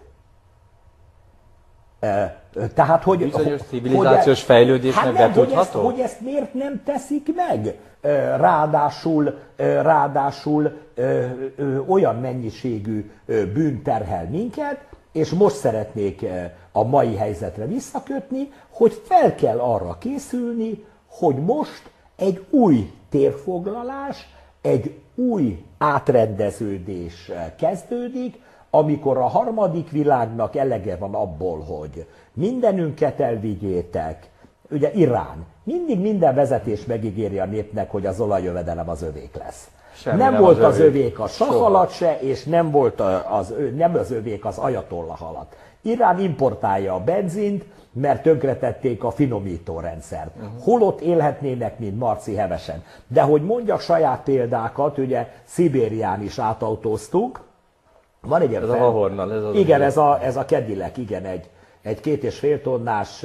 Tehát, hogy... Bizonyos civilizációs hogy, fejlődésnek hát betudható? Hogy ezt, hogy ezt miért nem teszik meg? Ráadásul, ráadásul olyan mennyiségű bűn terhel minket, és most szeretnék a mai helyzetre visszakötni, hogy fel kell arra készülni, hogy most egy új térfoglalás, egy új átrendeződés kezdődik, amikor a harmadik világnak elege van abból, hogy mindenünket elvigyétek. Ugye Irán mindig minden vezetés megígéri a népnek, hogy az olajjövedelem az övék lesz. Semmi nem, nem volt az, az övék a sahalat se, és nem volt az, nem az övék az ajatolla halat. Irán importálja a benzint, mert tönkretették a finomítórendszert. Uh-huh. Holott élhetnének, mint Marci hevesen. De hogy mondjak saját példákat, ugye Szibérián is átautóztunk. Van egy ez fel... a Vahornnal, ez az igen, ez a, ez a Cadillac, igen, egy, egy két és fél tonnás,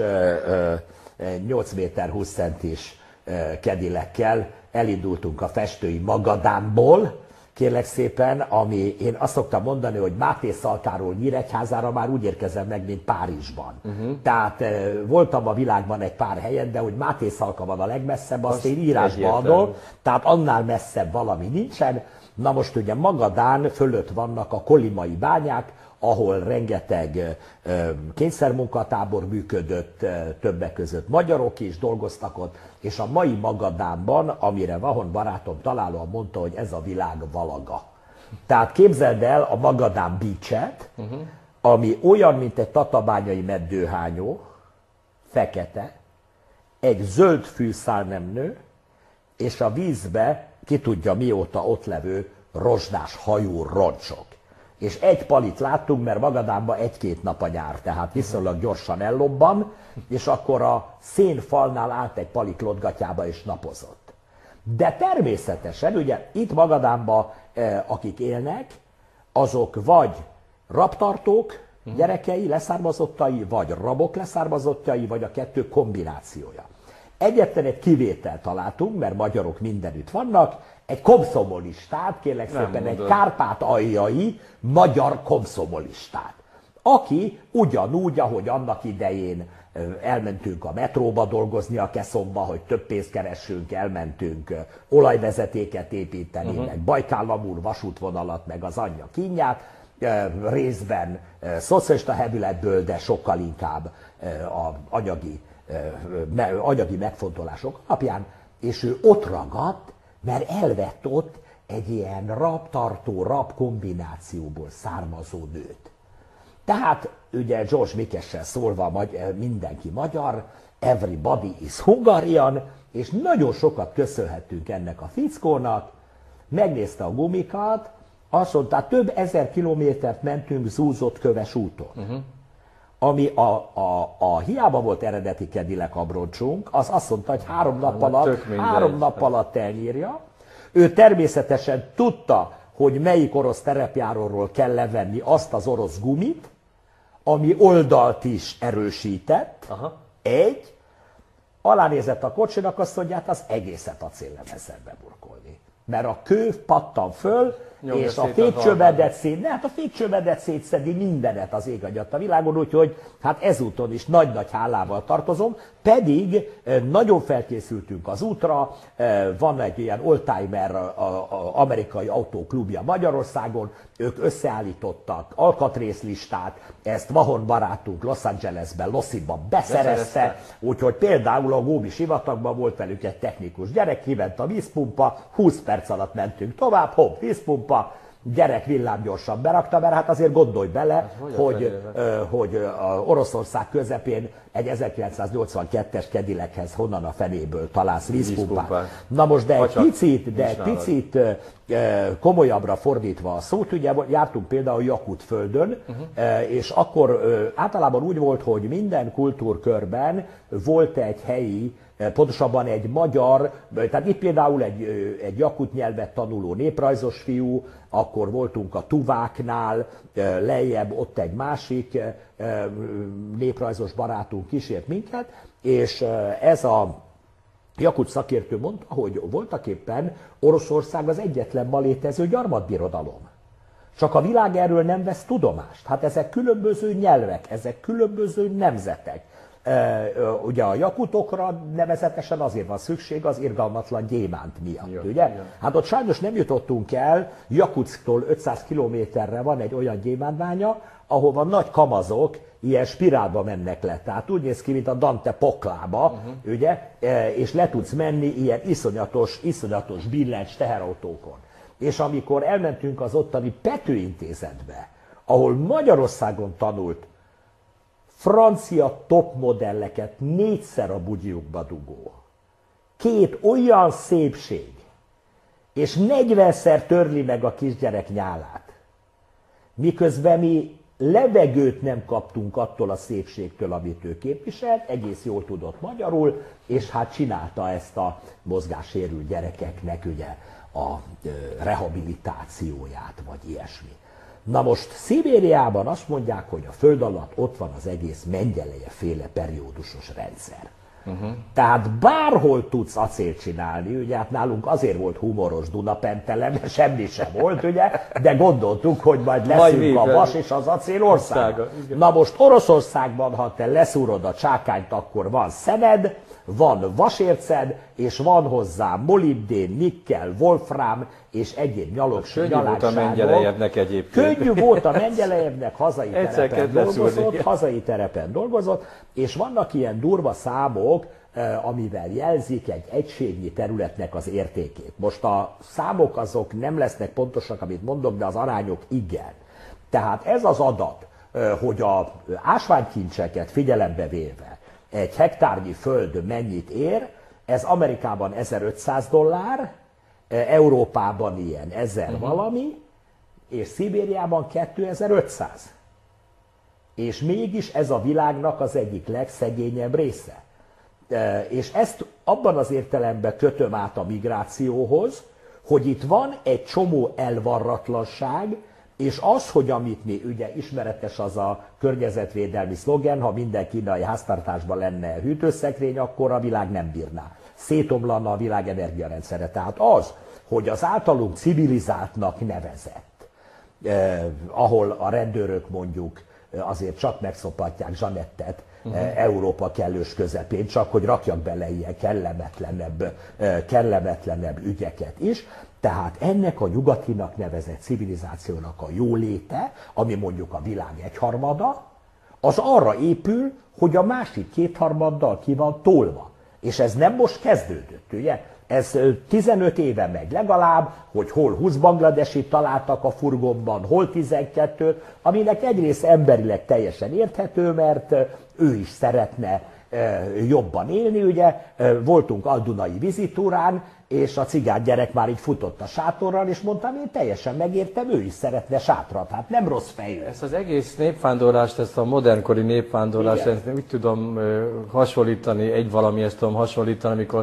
nyolc méter húsz centis Cadillac-kel elindultunk a festői Magadánból, kérlek szépen, ami én azt szoktam mondani, hogy Máté Szalkáról Nyíregyházára már úgy érkezem meg, mint Párizsban. Uh-huh. Tehát e, voltam a világban egy pár helyen, de hogy Máté Szalka van a legmesszebb, azt, azt én írásba adom, tehát annál messzebb valami nincsen. Na most ugye Magadán fölött vannak a kolimai bányák, ahol rengeteg kényszermunkatábor működött, többek között magyarok is dolgoztak ott, és a mai Magadánban, amire Vahorn barátom találóan mondta, hogy ez a világ valaga. Tehát képzeld el a Magadán Beach-et, uh-huh. ami olyan, mint egy tatabányai meddőhányó, fekete, egy zöld fűszál nem nő, és a vízbe ki tudja mióta ott levő rozsdás hajú roncsok. És egy palit láttunk, mert Magadánban egy-két nap a nyár, tehát viszonylag gyorsan ellobban, és akkor a szénfalnál állt egy palit lotgatjába és napozott. De természetesen, ugye itt Magadánban akik élnek, azok vagy rabtartók gyerekei, leszármazottai, vagy rabok leszármazottai, vagy a kettő kombinációja. Egyetlen egy kivételt találtunk, mert magyarok mindenütt vannak, egy komszomolistát, kérlek szépen, mondod. Egy kárpát-aljai magyar komszomolistát, aki ugyanúgy, ahogy annak idején elmentünk a metróba dolgozni a Keszonba, hogy több pénzt keressünk, elmentünk olajvezetéket építeni, uh-huh. meg Bajkál-Amur vasútvonalat, meg az anyja kínját, részben szocialista hevületből, de sokkal inkább a anyagi, anyagi megfontolások alapján, és ő ott ragadt, mert elvett ott egy ilyen rabtartó, rab kombinációból származó nőt. Tehát ugye George Mikessel szólva mindenki magyar, everybody is Hungarian, és nagyon sokat köszönhetünk ennek a fickónak, megnézte a gumikat, azt mondta, több ezer kilométert mentünk zúzott köves úton. Uh-huh. Ami a, a, a hiába volt eredeti Cadillac abroncsunk, az azt mondta, hogy három nap alatt, három nap alatt elnyírja. Ő természetesen tudta, hogy melyik orosz terepjáróról kell levenni azt az orosz gumit, ami oldalt is erősített. Aha. Egy, alánézett a kocsinak, azt mondja, hát az egészet acéllemezzel beburkolni. Mert a kő pattan föl, nyomja és a fékcsövedet szét, ne, hát a fékcsövedet szétszedi mindenet az ég adjat a világon, úgyhogy hát ezúton is nagy-nagy hálával tartozom, pedig nagyon felkészültünk az útra, van egy ilyen oldtimer amerikai autóklubja Magyarországon, ők összeállítottak alkatrészlistát, ezt Vahon barátunk Los Angelesben, Lossiban beszerezte, úgyhogy például a Góbi sivatagban volt velük egy technikus gyerek, kiment a vízpumpa, húsz perc alatt mentünk tovább, hopp, vízpumpa, gyerek villámgyorsan berakta, mert hát azért gondolj bele, hát, hogy, hogy, ö, hogy a Oroszország közepén egy ezerkilencszáznyolcvankettes Cadillachez honnan a fenéből találsz vízpumpát. Na most, de egy picit, de egy picit ö, komolyabbra fordítva a szót, ugye jártunk például Jakutföldön, uh-huh. ö, és akkor ö, általában úgy volt, hogy minden kultúrkörben volt egy helyi, pontosabban egy magyar, tehát itt például egy, egy jakut nyelvet tanuló néprajzos fiú, akkor voltunk a Tuváknál, lejjebb ott egy másik néprajzos barátunk kísért minket, és ez a jakut szakértő mondta, hogy voltaképpen Oroszország az egyetlen ma létező gyarmatbirodalom. Csak a világ erről nem vesz tudomást. Hát ezek különböző nyelvek, ezek különböző nemzetek. Ugye a jakutokra nevezetesen azért van szükség az irgalmatlan gyémánt miatt, ja, ugye? Ja. Hát ott sajnos nem jutottunk el, Jakutszktól ötszáz kilométerre van egy olyan gyémántbánya, ahova nagy kamazok ilyen spirálba mennek le. Tehát úgy néz ki, mint a Dante poklába, uh-huh. ugye? És le tudsz menni ilyen iszonyatos, iszonyatos billencs teherautókon. És amikor elmentünk az ottani Pető intézetbe, ahol Magyarországon tanult francia top modelleket négyszer a bugyjukba dugó, két olyan szépség, és negyvenszer törli meg a kisgyerek nyálát, miközben mi levegőt nem kaptunk attól a szépségtől, amit ő képviselt, egész jól tudott magyarul, és hát csinálta ezt a mozgássérült gyerekeknek ugye a rehabilitációját, vagy ilyesmi. Na most Szibériában azt mondják, hogy a föld alatt ott van az egész Mengyeleje féle periódusos rendszer. Uh-huh. Tehát bárhol tudsz acélt csinálni, ugye hát nálunk azért volt humoros Dunapentelen, mert semmi sem volt, ugye, de gondoltuk, hogy majd leszünk a vas és az acél országa. Na most Oroszországban, ha te leszúrod a csákányt, akkor van szened, van vasérced, és van hozzá molibdén, nikkel, wolfram és egyéb nyalog, könnyű volt a Mengyelejevnek egyébként. Könnyű volt a Mengyelejevnek, hazai terepen dolgozott, hazai terepen dolgozott, és vannak ilyen durva számok, amivel jelzik egy egységnyi területnek az értékét. Most a számok azok nem lesznek pontosak, amit mondok, de az arányok igen. Tehát ez az adat, hogy az ásványkincseket figyelembe véve egy hektárnyi föld mennyit ér, ez Amerikában ezerötszáz dollár, Európában ilyen ezer uh-huh. valami, és Szibériában kétezer-ötszáz. És mégis ez a világnak az egyik legszegényebb része. És ezt abban az értelemben kötöm át a migrációhoz, hogy itt van egy csomó elvarratlanság, és az, hogy amit mi, ugye ismeretes az a környezetvédelmi szlogen, ha minden kínai háztartásban lenne hűtőszekrény, akkor a világ nem bírná. Szétomlana a világ energiarendszere. Tehát az, hogy az általunk civilizáltnak nevezett, eh, ahol a rendőrök mondjuk azért csak megszopatják Zsanettet uh-huh. Európa kellős közepén, csak hogy rakjak bele ilyen kellemetlenebb, kellemetlenebb ügyeket is. Tehát ennek a nyugatinak nevezett civilizációnak a jóléte, ami mondjuk a világ egyharmada, az arra épül, hogy a másik kétharmaddal ki van tolva. És ez nem most kezdődött, ugye? Ez tizenöt éve megy legalább, hogy hol húsz bangladesit találtak a furgonban, hol tizenkettőt, aminek egyrészt emberileg teljesen érthető, mert ő is szeretne jobban élni, ugye? Voltunk Aldunai vízitúrán, és a cigány gyerek már így futott a sátorral, és mondtam, én teljesen megértem, ő is szeretne sátrat, hát nem rossz fejű. Ezt az egész népvándorlást, ezt a modernkori népvándorlást, ezt úgy tudom hasonlítani, egy valami ezt tudom hasonlítani, amikor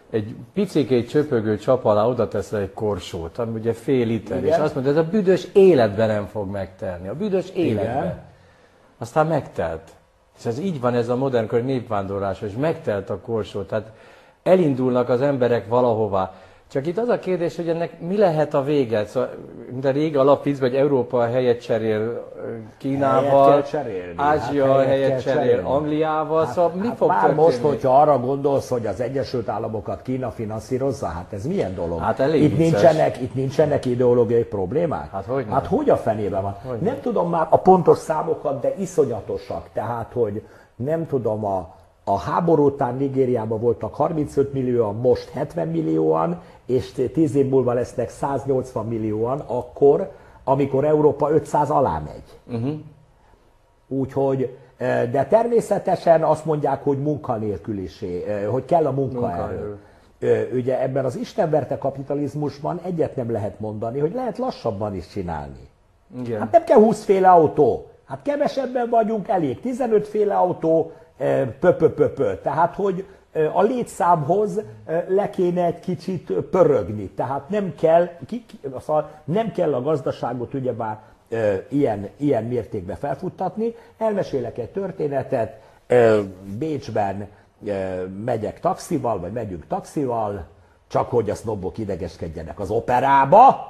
egy picikét csöpögő csap alá oda teszel egy korsót, ami ugye fél liter, Igen. és azt mondod, ez a büdös életben nem fog megtelni. A büdös életben. Igen. Aztán megtelt. És ez így van ez a modern kor népvándorlás, és megtelt a korsó. Tehát elindulnak az emberek valahová. Csak itt az a kérdés, hogy ennek mi lehet a vége? Szóval, mint a régi alapviccben, hogy Európa helyet cserél Kínával, Helyet kell cserélni. Ázsia Hát helyet kell cserél cserélni. Angliával, Hát, szóval mi hát fog már történni? most, hogyha arra gondolsz, hogy az Egyesült Államokat Kína finanszírozza, hát ez milyen dolog? Hát elég itt, vicces. nincsenek, itt nincsenek ideológiai problémák? Hát hogyne. Hát hogy a fenében van? Hogyne. Nem tudom már a pontos számokat, de iszonyatosak. Tehát, hogy nem tudom, a, a háború után Nigériában voltak harmincöt millióan, most hetven millióan, és tíz év múlva lesznek száznyolcvan millióan, akkor, amikor Európa ötszáz alá megy. Uh-huh. Úgyhogy, de természetesen azt mondják, hogy munkanélkülisé, hogy kell a munkaerő. Ugye ebben az istenverte kapitalizmusban egyet nem lehet mondani, hogy lehet lassabban is csinálni. Igen. Hát nem kell húsz féle autó, hát kevesebben vagyunk, elég tizenöt féle autó, pö-pö-pö-pö. Tehát, hogy a létszámhoz le kéne egy kicsit pörögni. Tehát nem kell, ki, szóval nem kell a gazdaságot ugyebár e, ilyen, ilyen mértékben felfuttatni. Elmesélek egy történetet. E, Bécsben e, megyek taxival, vagy megyünk taxival, csak hogy a sznobok idegeskedjenek az operába,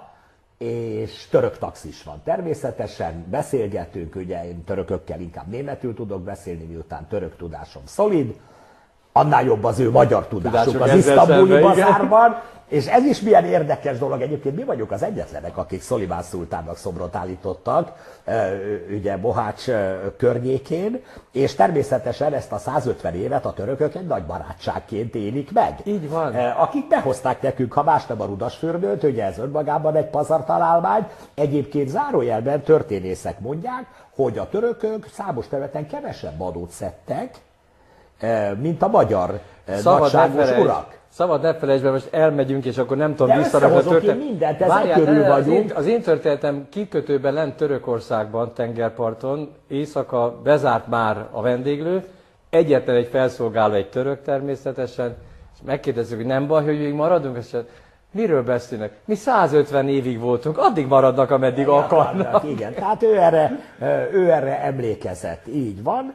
és török taxis van. Természetesen beszélgetünk, ugye én törökökkel inkább németül tudok beszélni, miután török tudásom szolid, annál jobb az ő magyar tudásuk Tudásuk az ezzel isztambuli szemben, igen. bazárban, és ez is milyen érdekes dolog. Egyébként mi vagyunk az egyetlenek, akik Szolibán szultánnak szobrot állítottak, ugye Mohács környékén, és természetesen ezt a százötven évet a törökök egy nagy barátságként élik meg. Így van. Akik behozták nekünk, ha más nem a rudasfürdőt, ugye ez önmagában egy pazartalálmány, egyébként zárójelben történészek mondják, hogy a törökök számos területen kevesebb adót szedtek, mint a magyar nagyságos urak. Szabad ne felejtsd, mert most elmegyünk, és akkor nem tudom De visszarakni a összehozok én történet. mindent, ezek Várjál, körül ne, az vagyunk. én, az én történetem kikötőben lent Törökországban, tengerparton, éjszaka bezárt már a vendéglő, egyetlen egy felszolgáló, egy török természetesen, és megkérdezzük, hogy nem baj, hogy még maradunk, és miről beszélnek? Mi százötven évig voltunk, addig maradnak, ameddig akarnak. Igen, tehát ő erre, ő erre emlékezett, így van.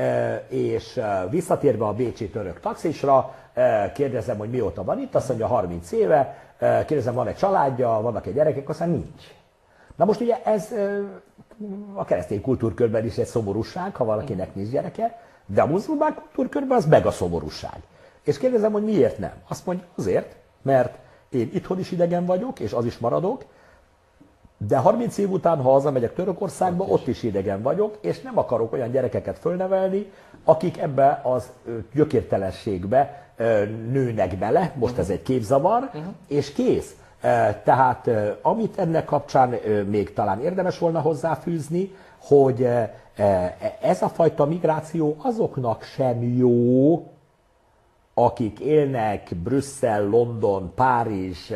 És visszatérve a bécsi török taxisra, kérdezem, hogy mióta van itt, azt mondja harminc éve, kérdezem, van egy családja, vannak egy gyerekek, aztán nincs. Na most ugye ez a keresztény kultúrkörben is egy szomorúság, ha valakinek nincs gyereke, de a muzulmán kultúrkörben az meg a szomorúság. És kérdezem, hogy miért nem? Azt mondja, azért, mert én itthon is idegen vagyok, és az is maradok, de harminc év után, ha hazamegyek Törökországba, ott is idegen vagyok, és nem akarok olyan gyerekeket fölnevelni, akik ebbe az gyökértelenségbe nőnek bele, most ez egy képzavar, és kész. Tehát amit ennek kapcsán még talán érdemes volna hozzáfűzni, hogy ez a fajta migráció azoknak sem jó, akik élnek Brüsszel, London, Párizs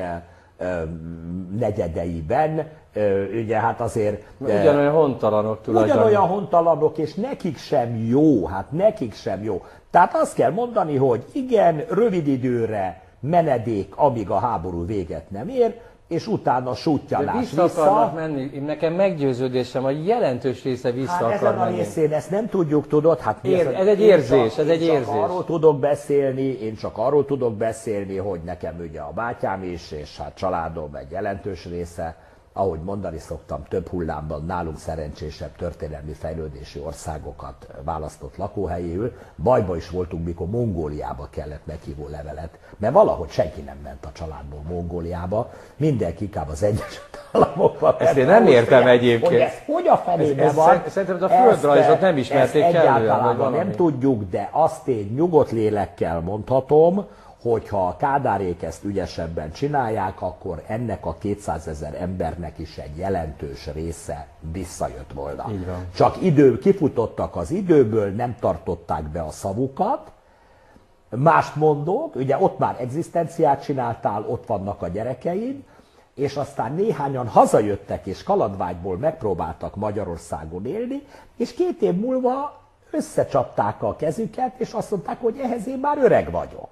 negyedeiben, ugye hát azért... Ugyanolyan hontalanok tulajdonképpen. Ugyanolyan hontalanok, és nekik sem jó, hát nekik sem jó. Tehát azt kell mondani, hogy igen, rövid időre menedék, amíg a háború véget nem ér, és utána sútyanás vissza. vissza. akarnak menni, nekem meggyőződésem, a jelentős része vissza Hát akar ezen a menni. részén ezt nem tudjuk, tudod? Hát mi Ér, az, ez egy én érzés, csak, ez egy én csak érzés. arról tudok beszélni, én csak arról tudok beszélni, hogy nekem ugye a bátyám is, és hát családom egy jelentős része, ahogy mondani szoktam, több hullámban nálunk szerencsésebb történelmi fejlődési országokat választott lakóhelyéül. Bajba is voltunk, mikor Mongóliába kellett meghívó levelet, mert valahogy senki nem ment a családból Mongóliába, mindenki inkább az Egyesült Államokba. Ezt én nem értem egyébként. Hogy ez hogy a felében Ez- ez van? szerint- szerintem a földrajzot nem ismerték ezt kellően, egyáltalán vagy nem valami. tudjuk, de azt én nyugodt lélekkel mondhatom, hogyha a Kádárék ezt ügyesebben csinálják, akkor ennek a kétszázezer embernek is egy jelentős része visszajött volna. Így van. Csak idő, kifutottak az időből, nem tartották be a szavukat. Mást mondok, ugye ott már egzisztenciát csináltál, ott vannak a gyerekeid, és aztán néhányan hazajöttek és kalandvágyból megpróbáltak Magyarországon élni, és két év múlva összecsapták a kezüket, és azt mondták, hogy ehhez én már öreg vagyok.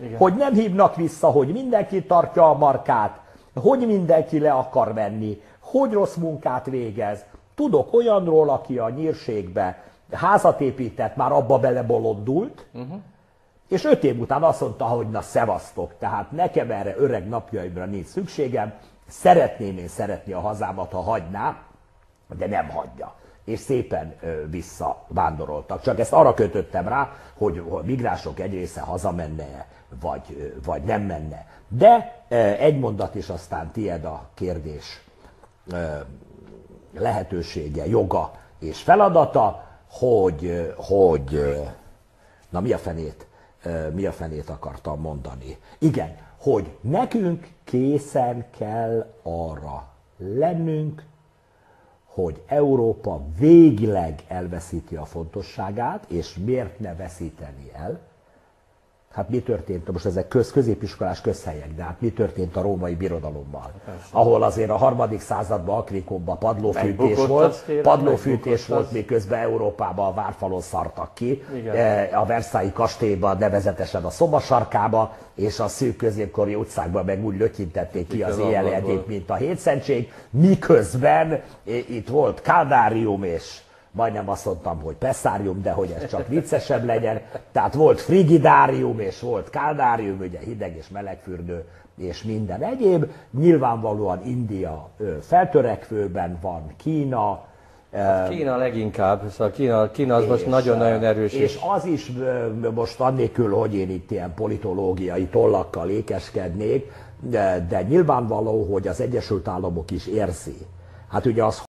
Igen. Hogy nem hívnak vissza, hogy mindenki tartja a markát, hogy mindenki le akar menni, hogy rossz munkát végez. Tudok olyanról, aki a nyírségbe házat épített, már abba belebolondult, uh-huh. és öt év után azt mondta, hogy na szevasztok, tehát nekem erre öreg napjaimra nincs szükségem, szeretném én szeretni a hazámat, ha hagyná, de nem hagyja. És szépen ö, visszavándoroltak. Csak ezt arra kötöttem rá, hogy a migránsok egy része hazamenne, vagy, ö, vagy nem menne. De ö, egy mondat is, aztán tied a kérdés ö, lehetősége, joga és feladata, hogy, hogy na mi a fenét, mi a fenét akartam mondani. Igen, hogy nekünk készen kell arra lennünk, hogy Európa végleg elveszíti a fontosságát, és miért ne veszíteni el? Hát mi történt, most ezek köz, középiskolás közhelyek, de hát mi történt a római birodalommal? Persze. Ahol azért a harmadik században Akrikomban padlófűtés volt, padlófűtés volt, miközben Európában a várfalon szartak ki, igen. A Versailles kastélyban, nevezetesen a szobasarkába, és a szűk középkori utcákban meg úgy lötyintették ki az éjjeljedét, mint a hétszentség, miközben itt volt kádárium és majdnem azt mondtam, hogy pesszárium, de hogy ez csak viccesebb legyen. Tehát volt frigidárium és volt kádárium, ugye hideg és melegfürdő és minden egyéb. Nyilvánvalóan India feltörekvőben van, Kína. Kína leginkább, szóval Kína, Kína az most nagyon-nagyon erős. És az is most annélkül, hogy én itt ilyen politológiai tollakkal ékeskednék, de, de nyilvánvaló, hogy az Egyesült Államok is érzi. Hát ugye az